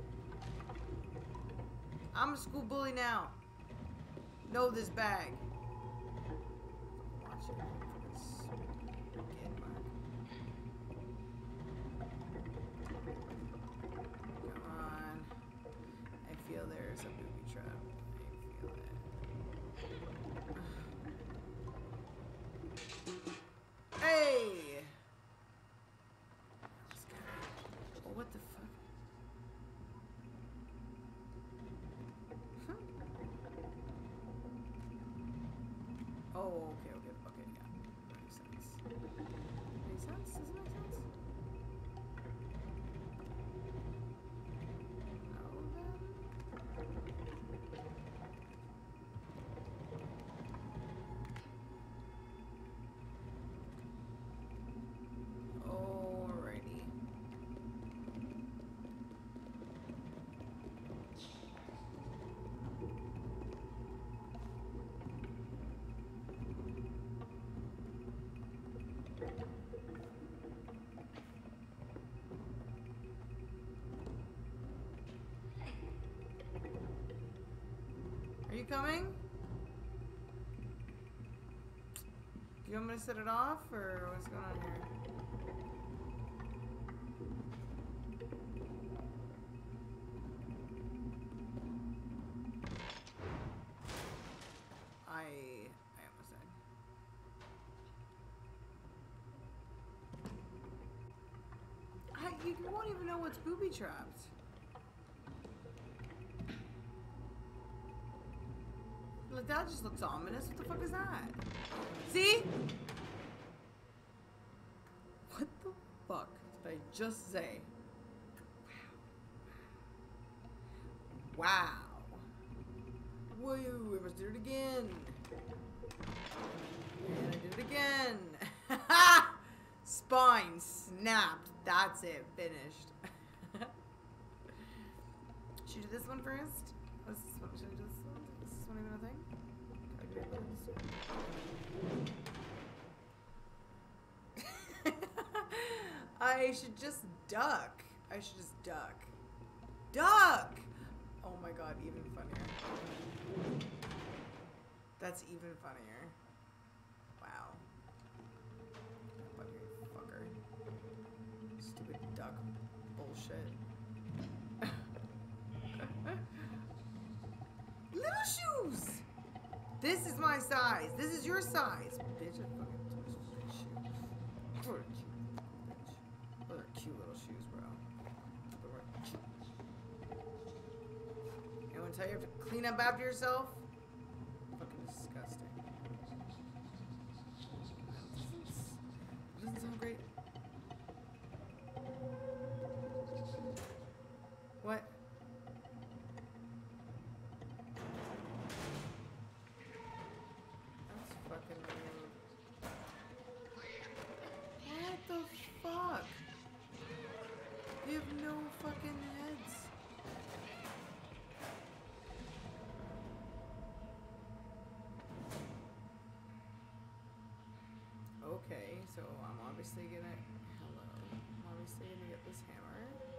I'm a school bully now. Know this bag. Watch it. Get Mark. Come on. I feel there's a booby trap. I feel it. Hey! Oh, what the fuck? Oh, okay, yeah. Makes sense. Makes sense? Does it make sense? No, then. Alrighty. Are you coming? Do you want me to set it off, or what's going on here? I almost died. You won't even know what's booby trapped. Like, that just looks ominous. What the fuck is that? See? What the fuck did I just say? Wow. Woo, we must do it again. And I did it again. Spine snapped. That's it. Finished. Should we do this one first? Should I do this one? Is this one even a thing? I should just duck. I should just duck. Duck! Oh my god, even funnier. That's even funnier. Wow. Fucker. Stupid duck bullshit. Little shoes! This is my size. This is your size. Bitch, I fucking touched this shoe. What a cute bitch. Those are cute little shoes, bro. Anyone tell you have to clean up after yourself? Fucking disgusting. Doesn't sound great. What? That's fucking rude. What the fuck? You have no fucking heads. Okay, so I'm obviously gonna... Hello. I'm obviously gonna get this hammer.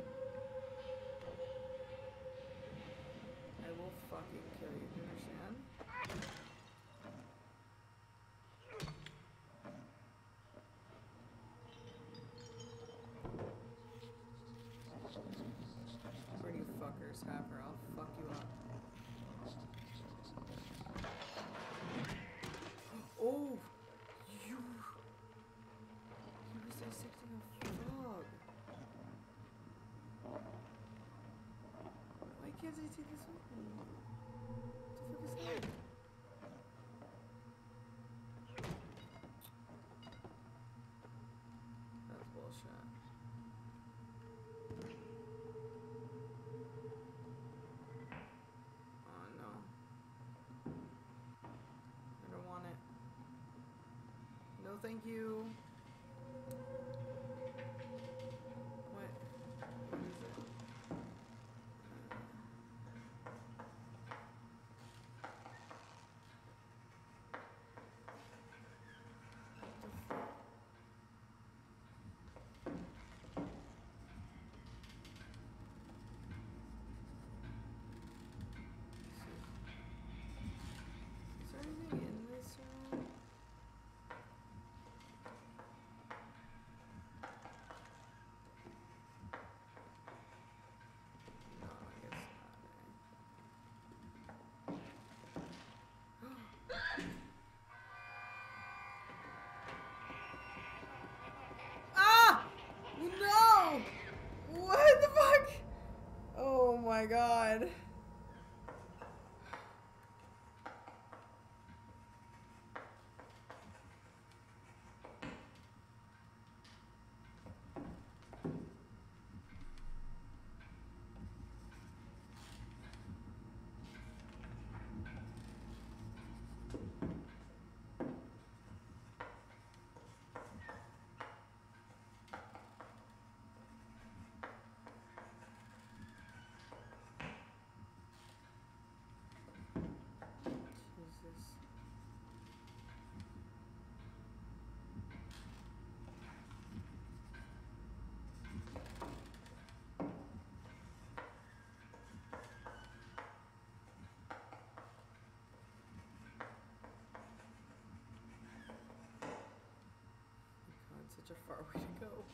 I will fucking kill you, do you understand? Where do you fuckers have her? I'll fuck you up. Oh! You was dissecting a frog. Why can't I take this with me? What the fuck is that? That's bullshit. Oh no. I don't want it. No thank you. such a far way to go.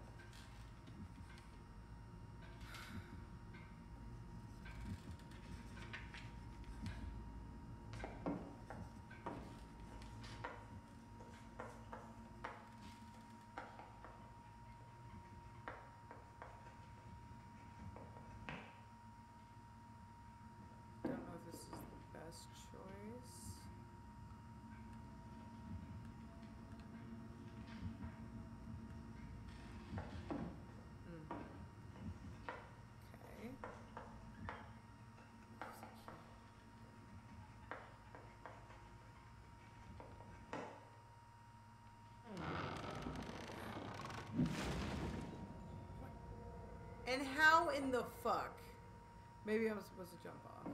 Don't know if this is the best choice. Okay. And how in the fuck? Maybe I'm supposed to jump off.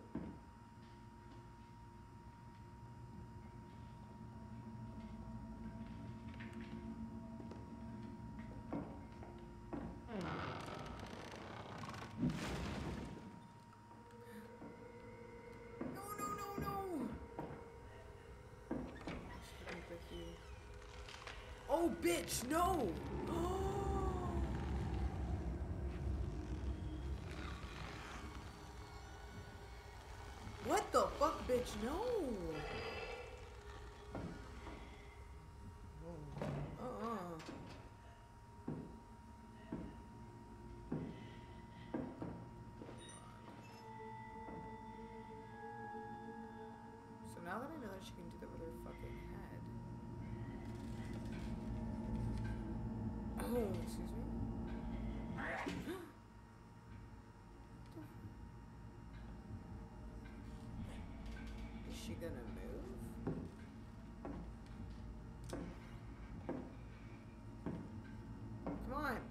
No, no, no, no! Oh, bitch, no! What the fuck, bitch, no! So now that I know that she can do that with her fucking head. Oh, excuse me? Is she gonna move? Come on.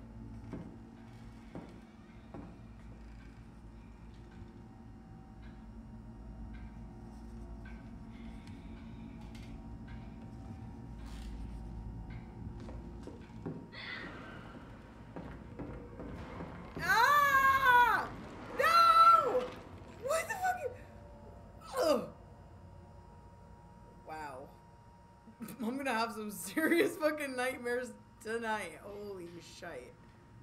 Ah! No! What the fuck? Ugh. Wow. I'm gonna have some serious fucking nightmares tonight. Holy shit.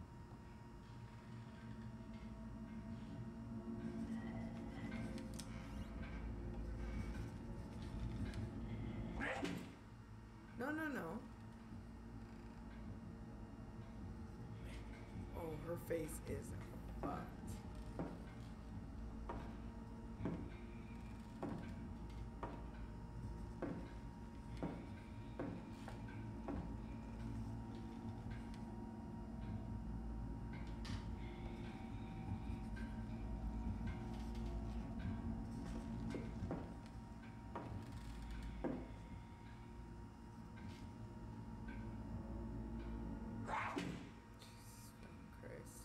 No, no, no. Oh, her face is fucked. Christ.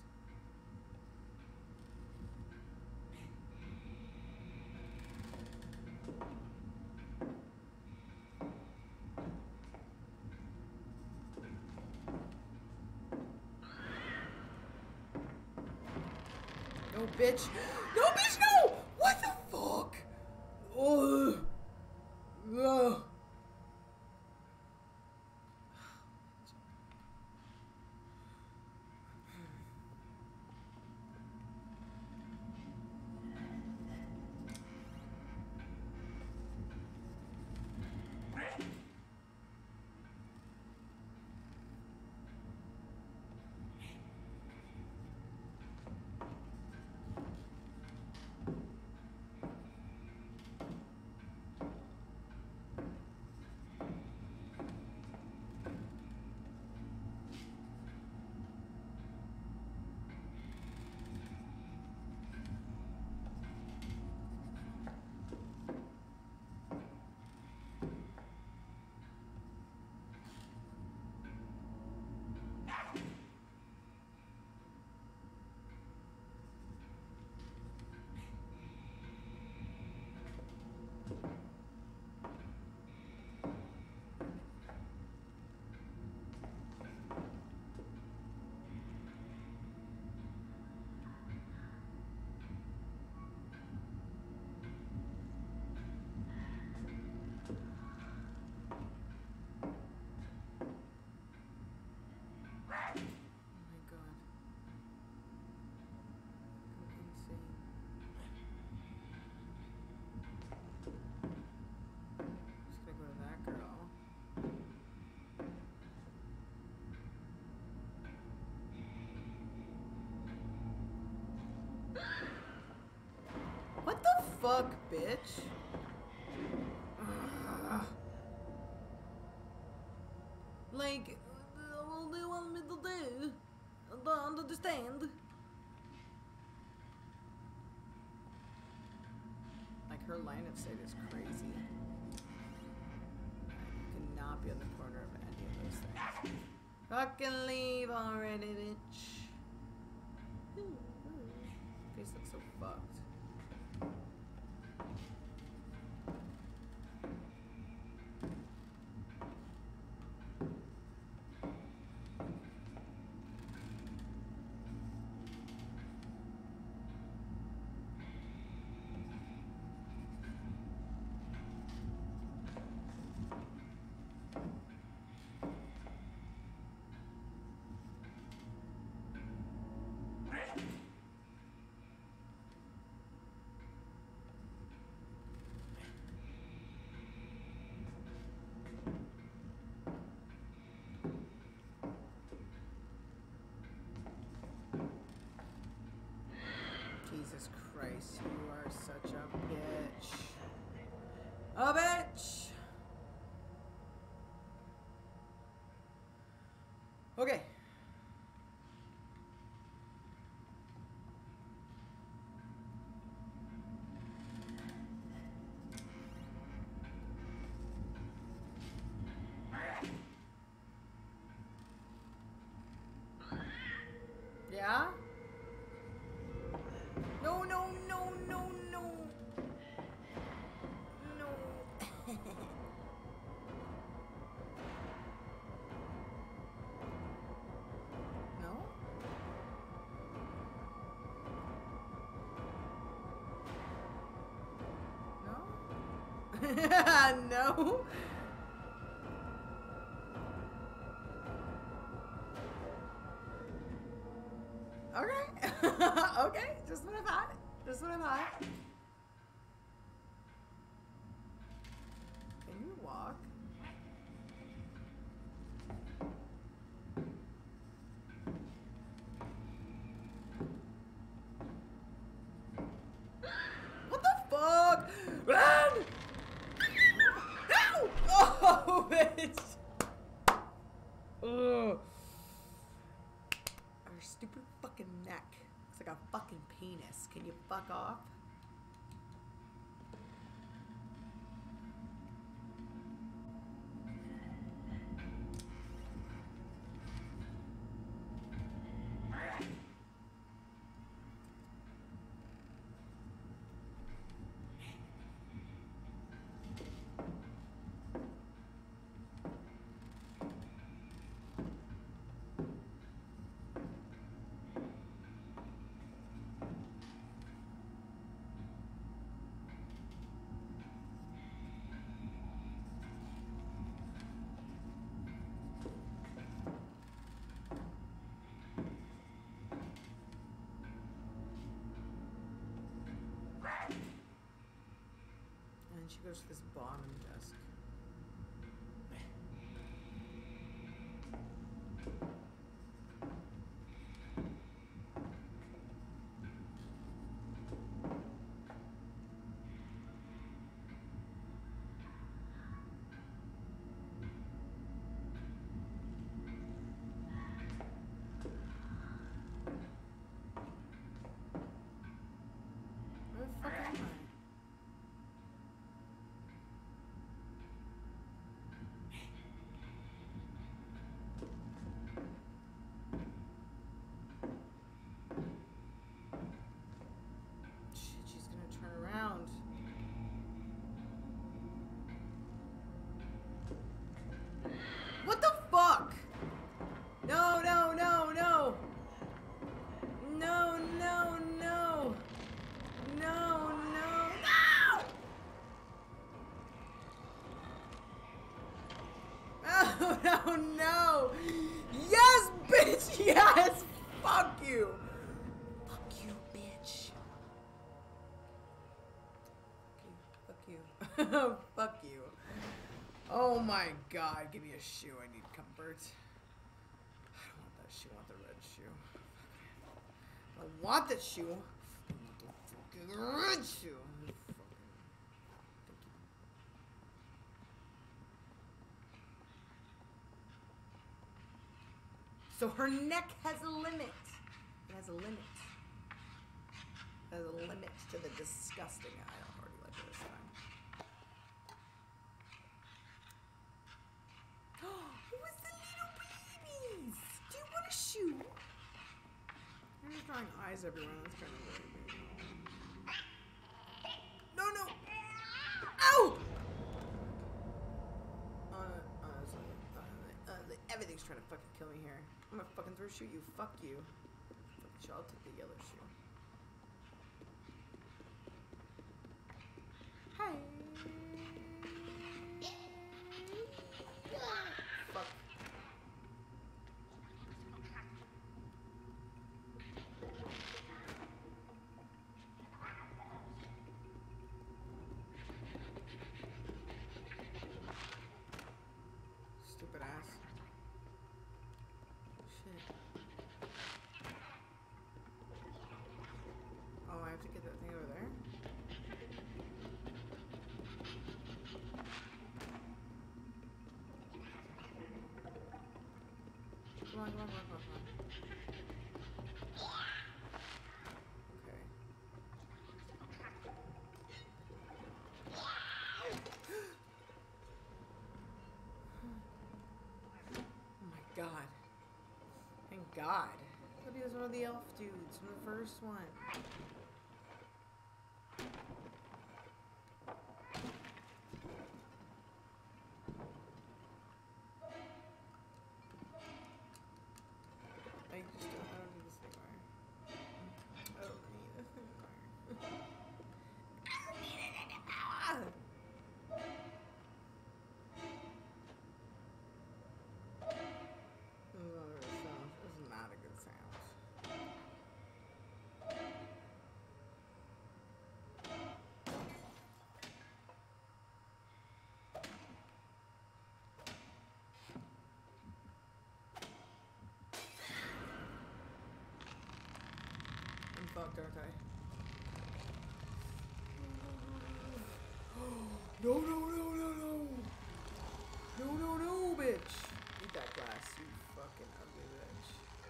No, bitch. No, bitch, no! What the fuck? Ugh. Ugh. bitch. Ugh. Like, what do you want me to do? I don't understand. Like, her line of sight is crazy. You cannot be on the corner of any of those things. Fucking leave already, bitch. Face looks so fucked. Jesus Christ, you are such a bitch. A bitch! Okay. Yeah? No, no, no, no, no. No. No? No? No? Okay. Okay, just what I thought. Just what I thought. Can you walk? What the fuck? Run! No! Oh, bitch! Ugh. Her stupid fucking neck. Looks like a fucking penis. Can you fuck off? And she goes to this bottom desk. Where the fuck am I? Shit, she's gonna turn around. What the fuck? No, no, no, no. No, no, no. No, no, no! Oh, no, no! Yes, bitch! Yes! Fuck you! Fuck you, bitch. Fuck you. Fuck you. Fuck you. Oh my god, give me a shoe. I need comfort. I don't want that shoe. I want the red shoe. I want that shoe. I want the fucking red shoe. Fucking So her neck has a limit. It has a limit. There's a limit to the disgusting. I don't already like it this time. Who is the little babies? Do you want to shoot? I'm just drawing eyes everywhere. That's kind of weird. No, no. Ow! Honestly, everything's trying to fucking kill me here. I'm gonna fucking throw shoot you. Fuck you. Fucking shit, I'll take the yellow shoe. Hi. Fuck. Stupid ass. Shit. Oh, I have to get that thing over there? Come on, come on, come on, come on, come on. Okay. Oh my god. Thank God. I thought he was one of the elf dudes from the first one. I don't need this thing wire. I don't need this thing wire. I don't need it anymore! This is not a good sound. I'm fucked, aren't I? No, no, no, no, no! No, no, no, bitch! Eat that glass, you fucking ugly bitch.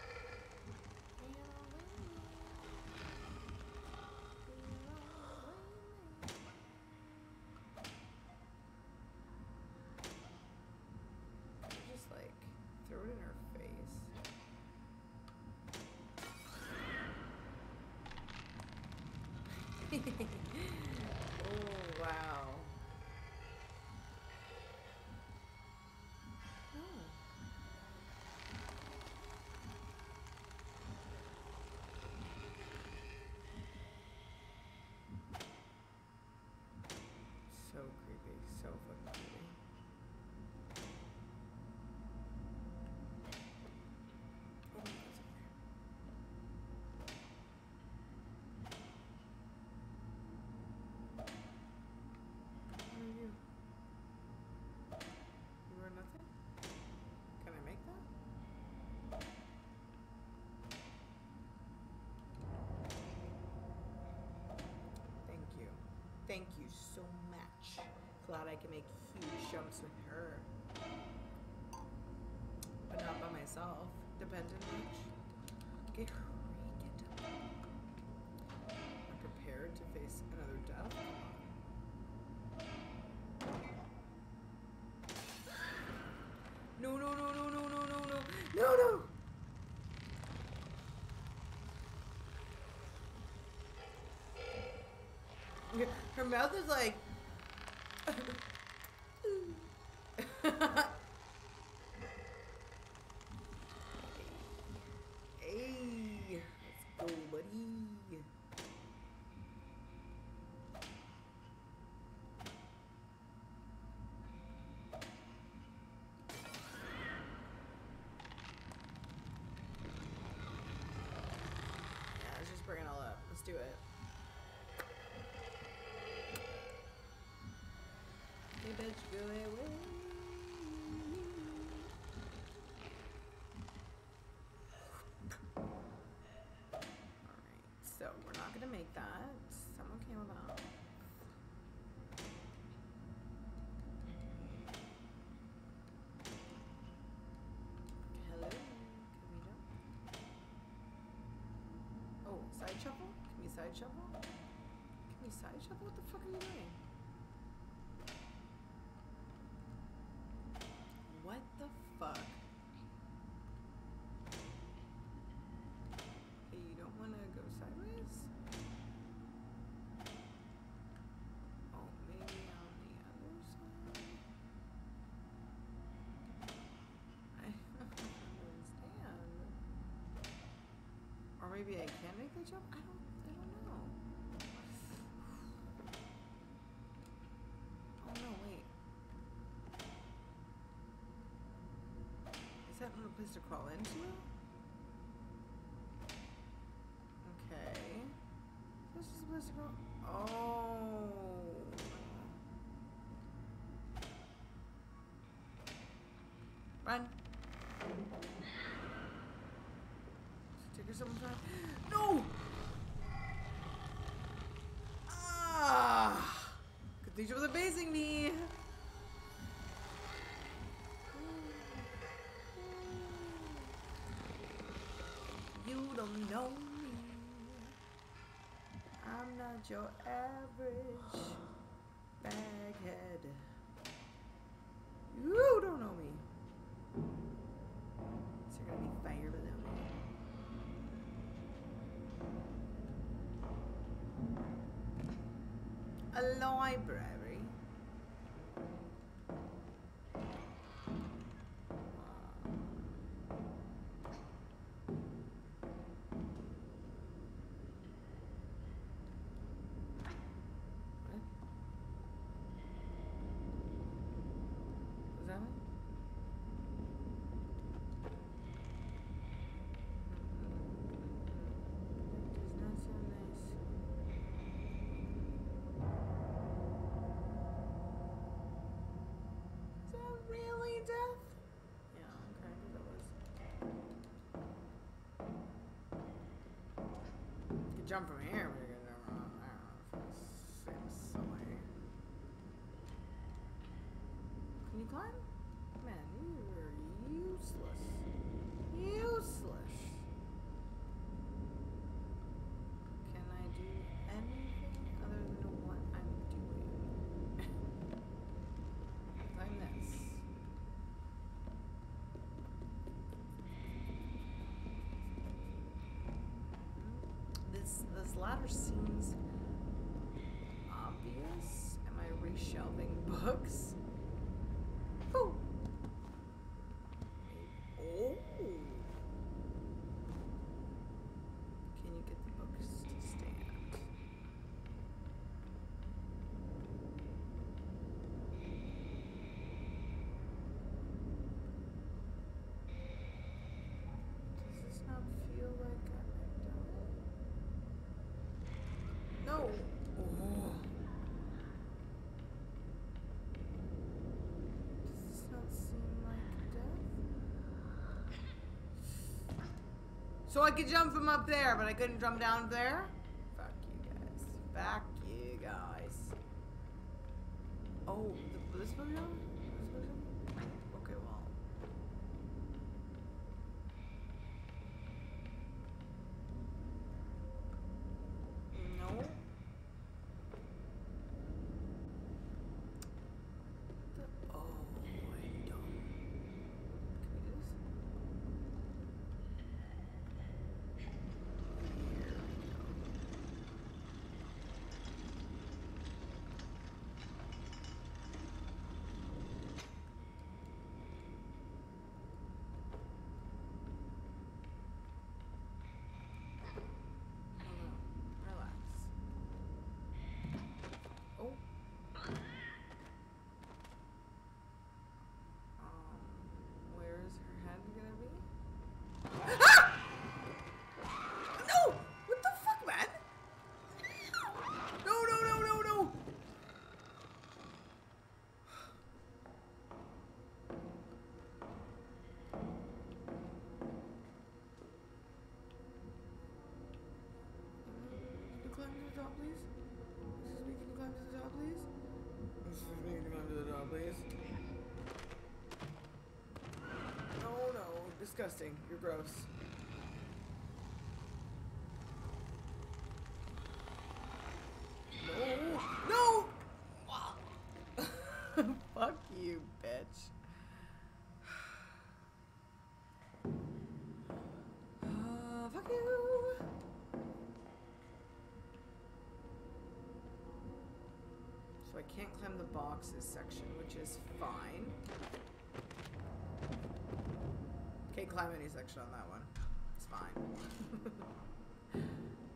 Just like throw it in her face. Oh, wow. So creepy, so fucking creepy. Oh, that's okay. What are you? You were nothing? Can I make that? Thank you. Thank you so much. Glad I can make huge jumps with her. But not by myself. Dependent much. Get her. Get up. I'm prepared to face another death. No, no, no, no, no, no, no, no. No, no! Her mouth is like... Hey, let's go, buddy. Yeah, let's just bring it all up. Let's do it. Hey, bitch, go away. Alright, so we're not gonna make that. I'm okay with that. Hello, can we side shovel? Can you side shovel? What the fuck are you doing? What the fuck? Hey, you don't want to go sideways? Oh, maybe on the other side? I don't understand. Or maybe I can make the jump? I don't know. Oh no, wait. Is that not a place to crawl into? Okay. This is a place to crawl. Oh. Run. Take her sometime. No! Ah! Good thing she wasn't facing me. You don't know me. I'm not your average baghead. You don't know me. So you're gonna be fire without me. A library. Death? Yeah, okay, that was. You could jump from here, but you're gonna run. I don't know. Seems silly. Can you climb? Man, you are useless. Useless. Can I do anything other than what I'm doing? Climb this. This ladder seems obvious. Am I reshelving books? Oh! Oh! Can you get the books to stand? Does this not feel like I've done it? No. Oh. Does this not seem like death? So I could jump from up there, but I couldn't jump down there? Fuck you guys. Fuck you guys. Oh, this version? This version? Okay, well. No. Oh, I'm dumb. Can we do this? Relax. Oh. Where is her head gonna be? Ah! No! What the fuck, man? No, no, no, no, no! Can you climb to the top, please? Excuse me, can you climb to the top, please? Excuse me, can you climb to the top, please? No, no, disgusting. You're gross. can't climb the boxes section, which is fine. Can't climb any section on that one. It's fine.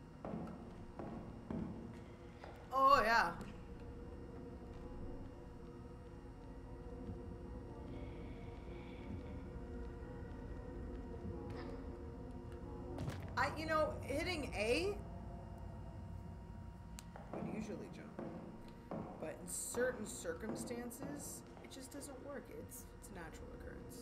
Oh, yeah. You know, hitting A would usually jump. But in certain circumstances, it just doesn't work. It's a natural occurrence.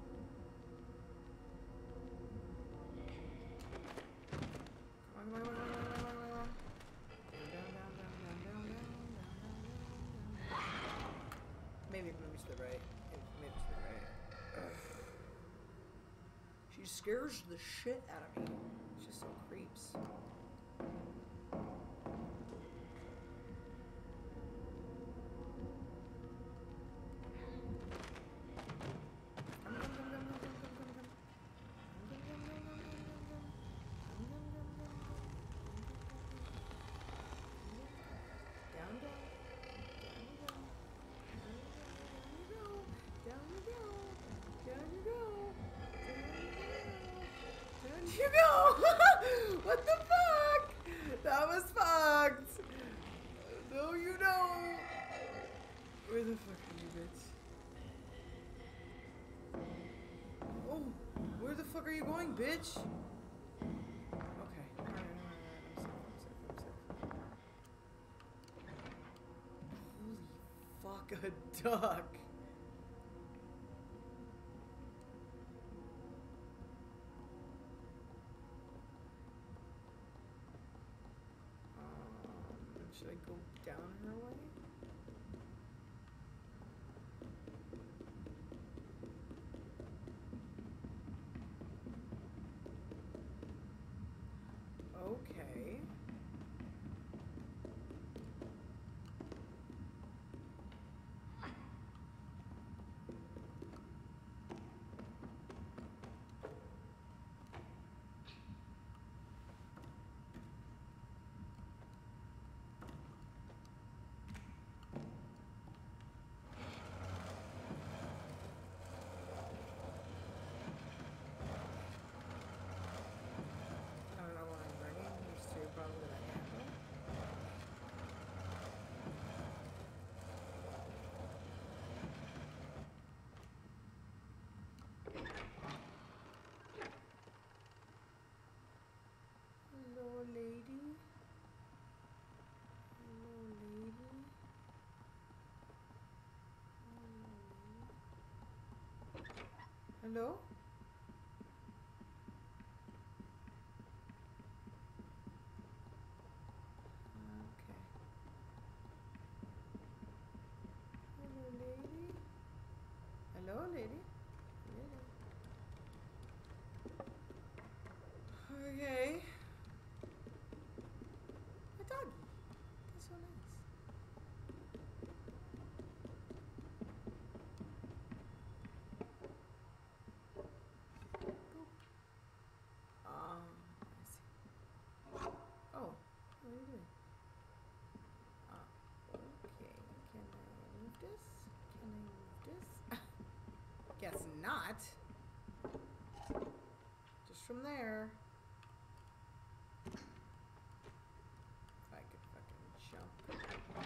Come on, come on, come on, come on, come on, come on. Down, down, down, down, down, down, down, down, down. Maybe to the right. Maybe to the right. Ugh. She scares the shit out of me. She just so creeps. You go! What the fuck? That was fucked! No, you don't! Where the fuck are you, bitch? Oh, where the fuck are you going, bitch? Okay. Alright, I'm safe. Holy fuck, a duck! Should I go down her way? Okay. Hello? Okay. Hello, lady? Hello, lady? Okay. A doggy. That's so nice. I see. Oh, what are you doing? Okay. Can I move this? Can I move this? Guess not. Just from there. If I could fucking jump.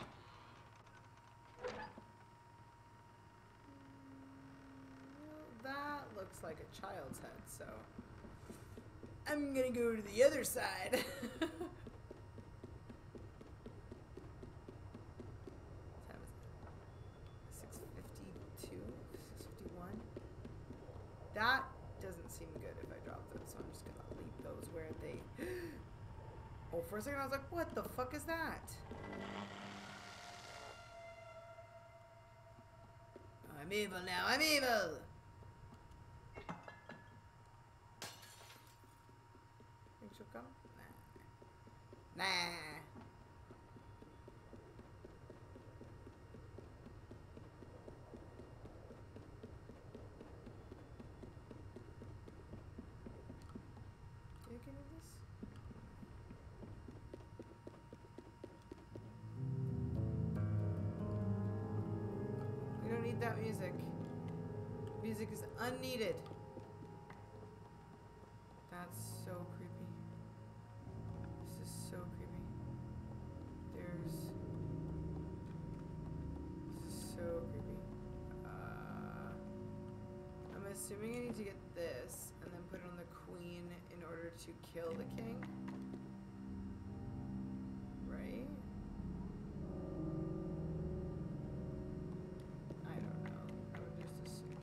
That looks like a child's head, so I'm gonna go to the other side. What time is it? 6:52? 6:51? That doesn't seem good if I drop those, so I'm just gonna leave those where they... Oh, for a second I was like, what the fuck is that? Oh, I'm evil now, I'm evil! Think she'll come? Nah. Nah. Can you this? need that music. Music is unneeded. That's so creepy. This is so creepy. This is so creepy. I'm assuming I need to get this and then put it on the queen in order to kill the king. Right? I don't know. I would just assume.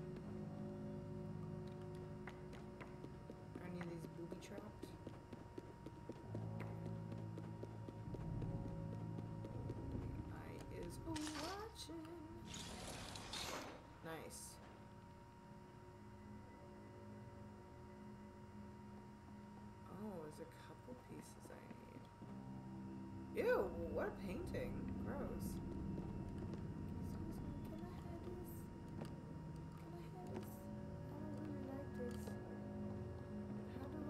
Are any of these booby trapped? Eye is watching. Nice. Oh, there's a couple pieces I need. Ew, what a painting. Gross. Can I have this? Can I have this? I don't really like this. How do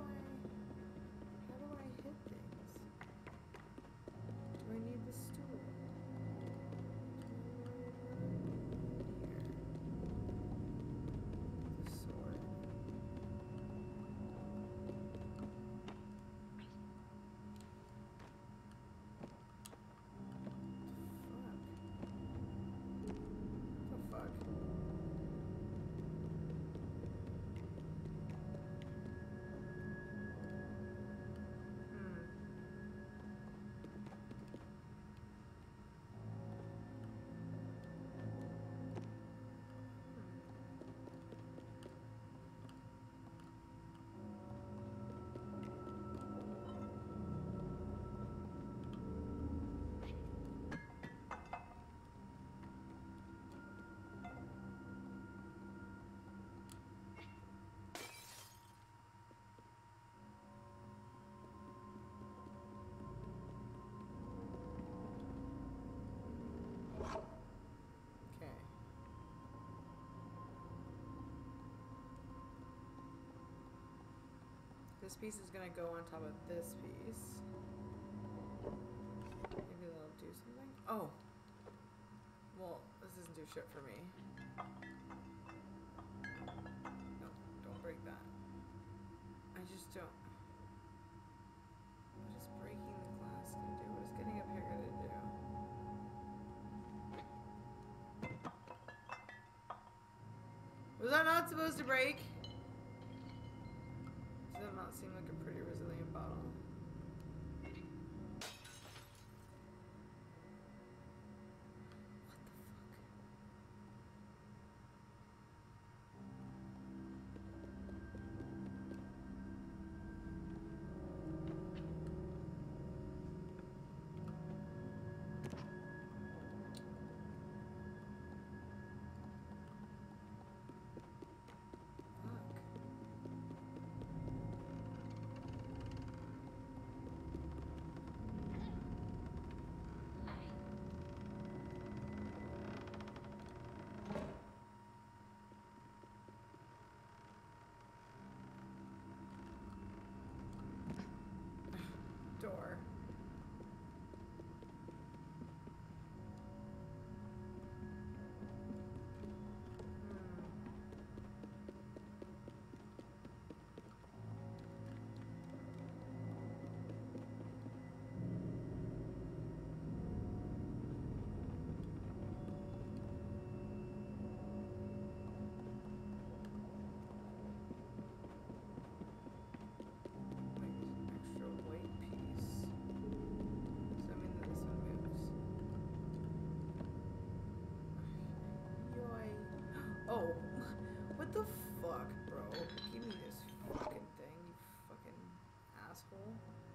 I hit things? Do I need the stool? Here. The sword. The fuck? Okay. This piece is gonna go on top of this piece. Maybe they'll do something. Oh. Well, this doesn't do shit for me. No, don't break that. I just don't. What is breaking the glass gonna do? What is getting up here gonna do? Was that not supposed to break? Does that not seem like a pretty resilient bottle? Door. Extra white piece. Does that mean that this one moves? Yoy. Oh, what the fuck, bro? Give me this fucking thing, you fucking asshole.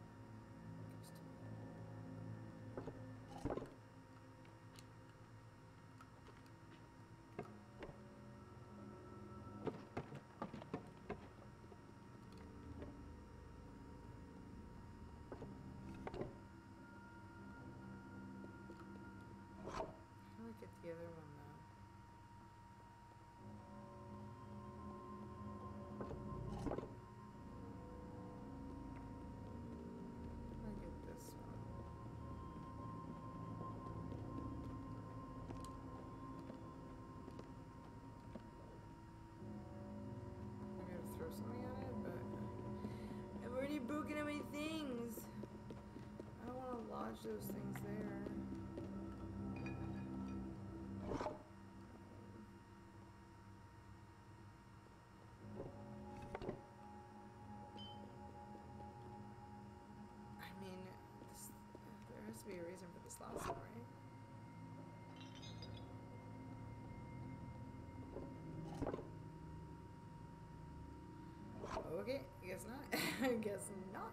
How do I get the other one though? those things there. I mean, there has to be a reason for this last one, right? Okay, I guess not. I guess not.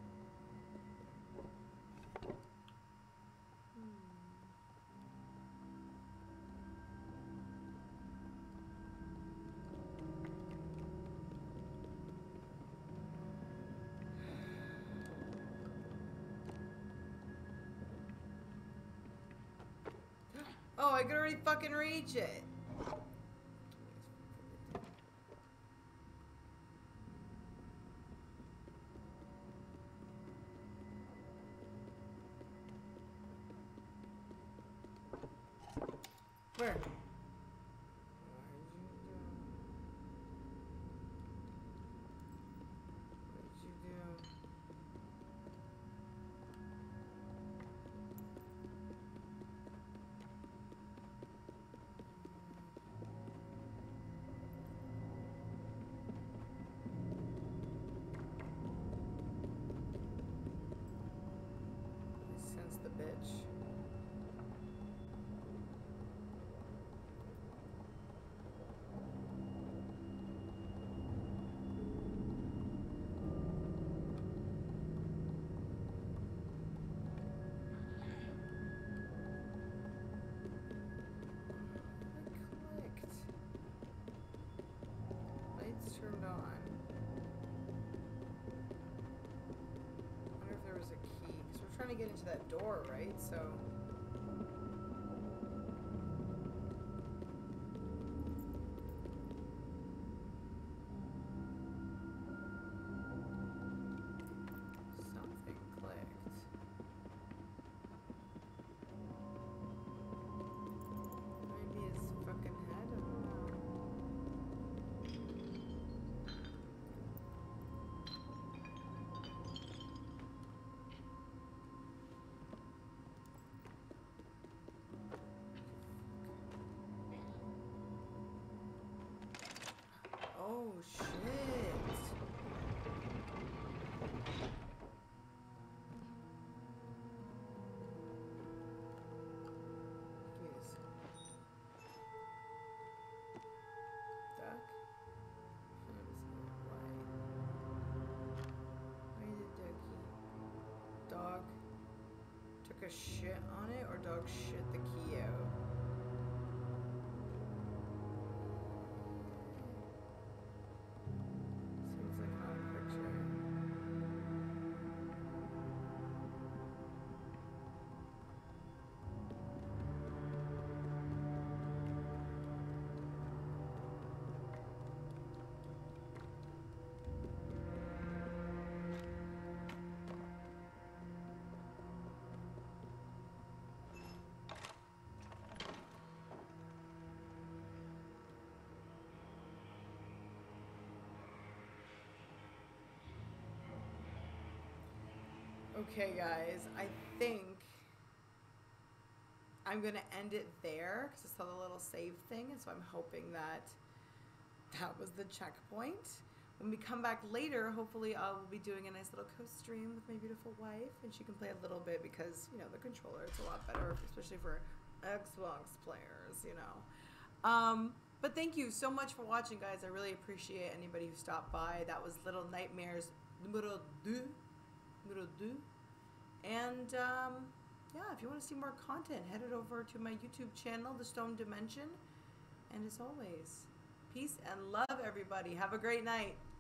Oh, I could already fucking reach it. Where? What'd you do? I sense the bitch. Lights turned on. I wonder if there was a key. Because we're trying to get into that door, right? So. Something clicked. Maybe his fucking head? I don't know. Oh shit. Give me this. Duck? Why? Why did ducky? Dog took a shit on it or dog shit the key out? Seems like not a picture. Okay, guys, I think I'm gonna end it there because I saw the little save thing, and so I'm hoping that that was the checkpoint. When we come back later, hopefully I will be doing a nice little co-stream with my beautiful wife, and she can play a little bit because, you know, the controller, it's a lot better, especially for Xbox players, you know. But thank you so much for watching, guys. I really appreciate anybody who stopped by. That was Little Nightmares numero 2. And yeah, if you want to see more content, head it over to my YouTube channel, The Stone Dimension. And as always, peace and love, everybody. Have a great night.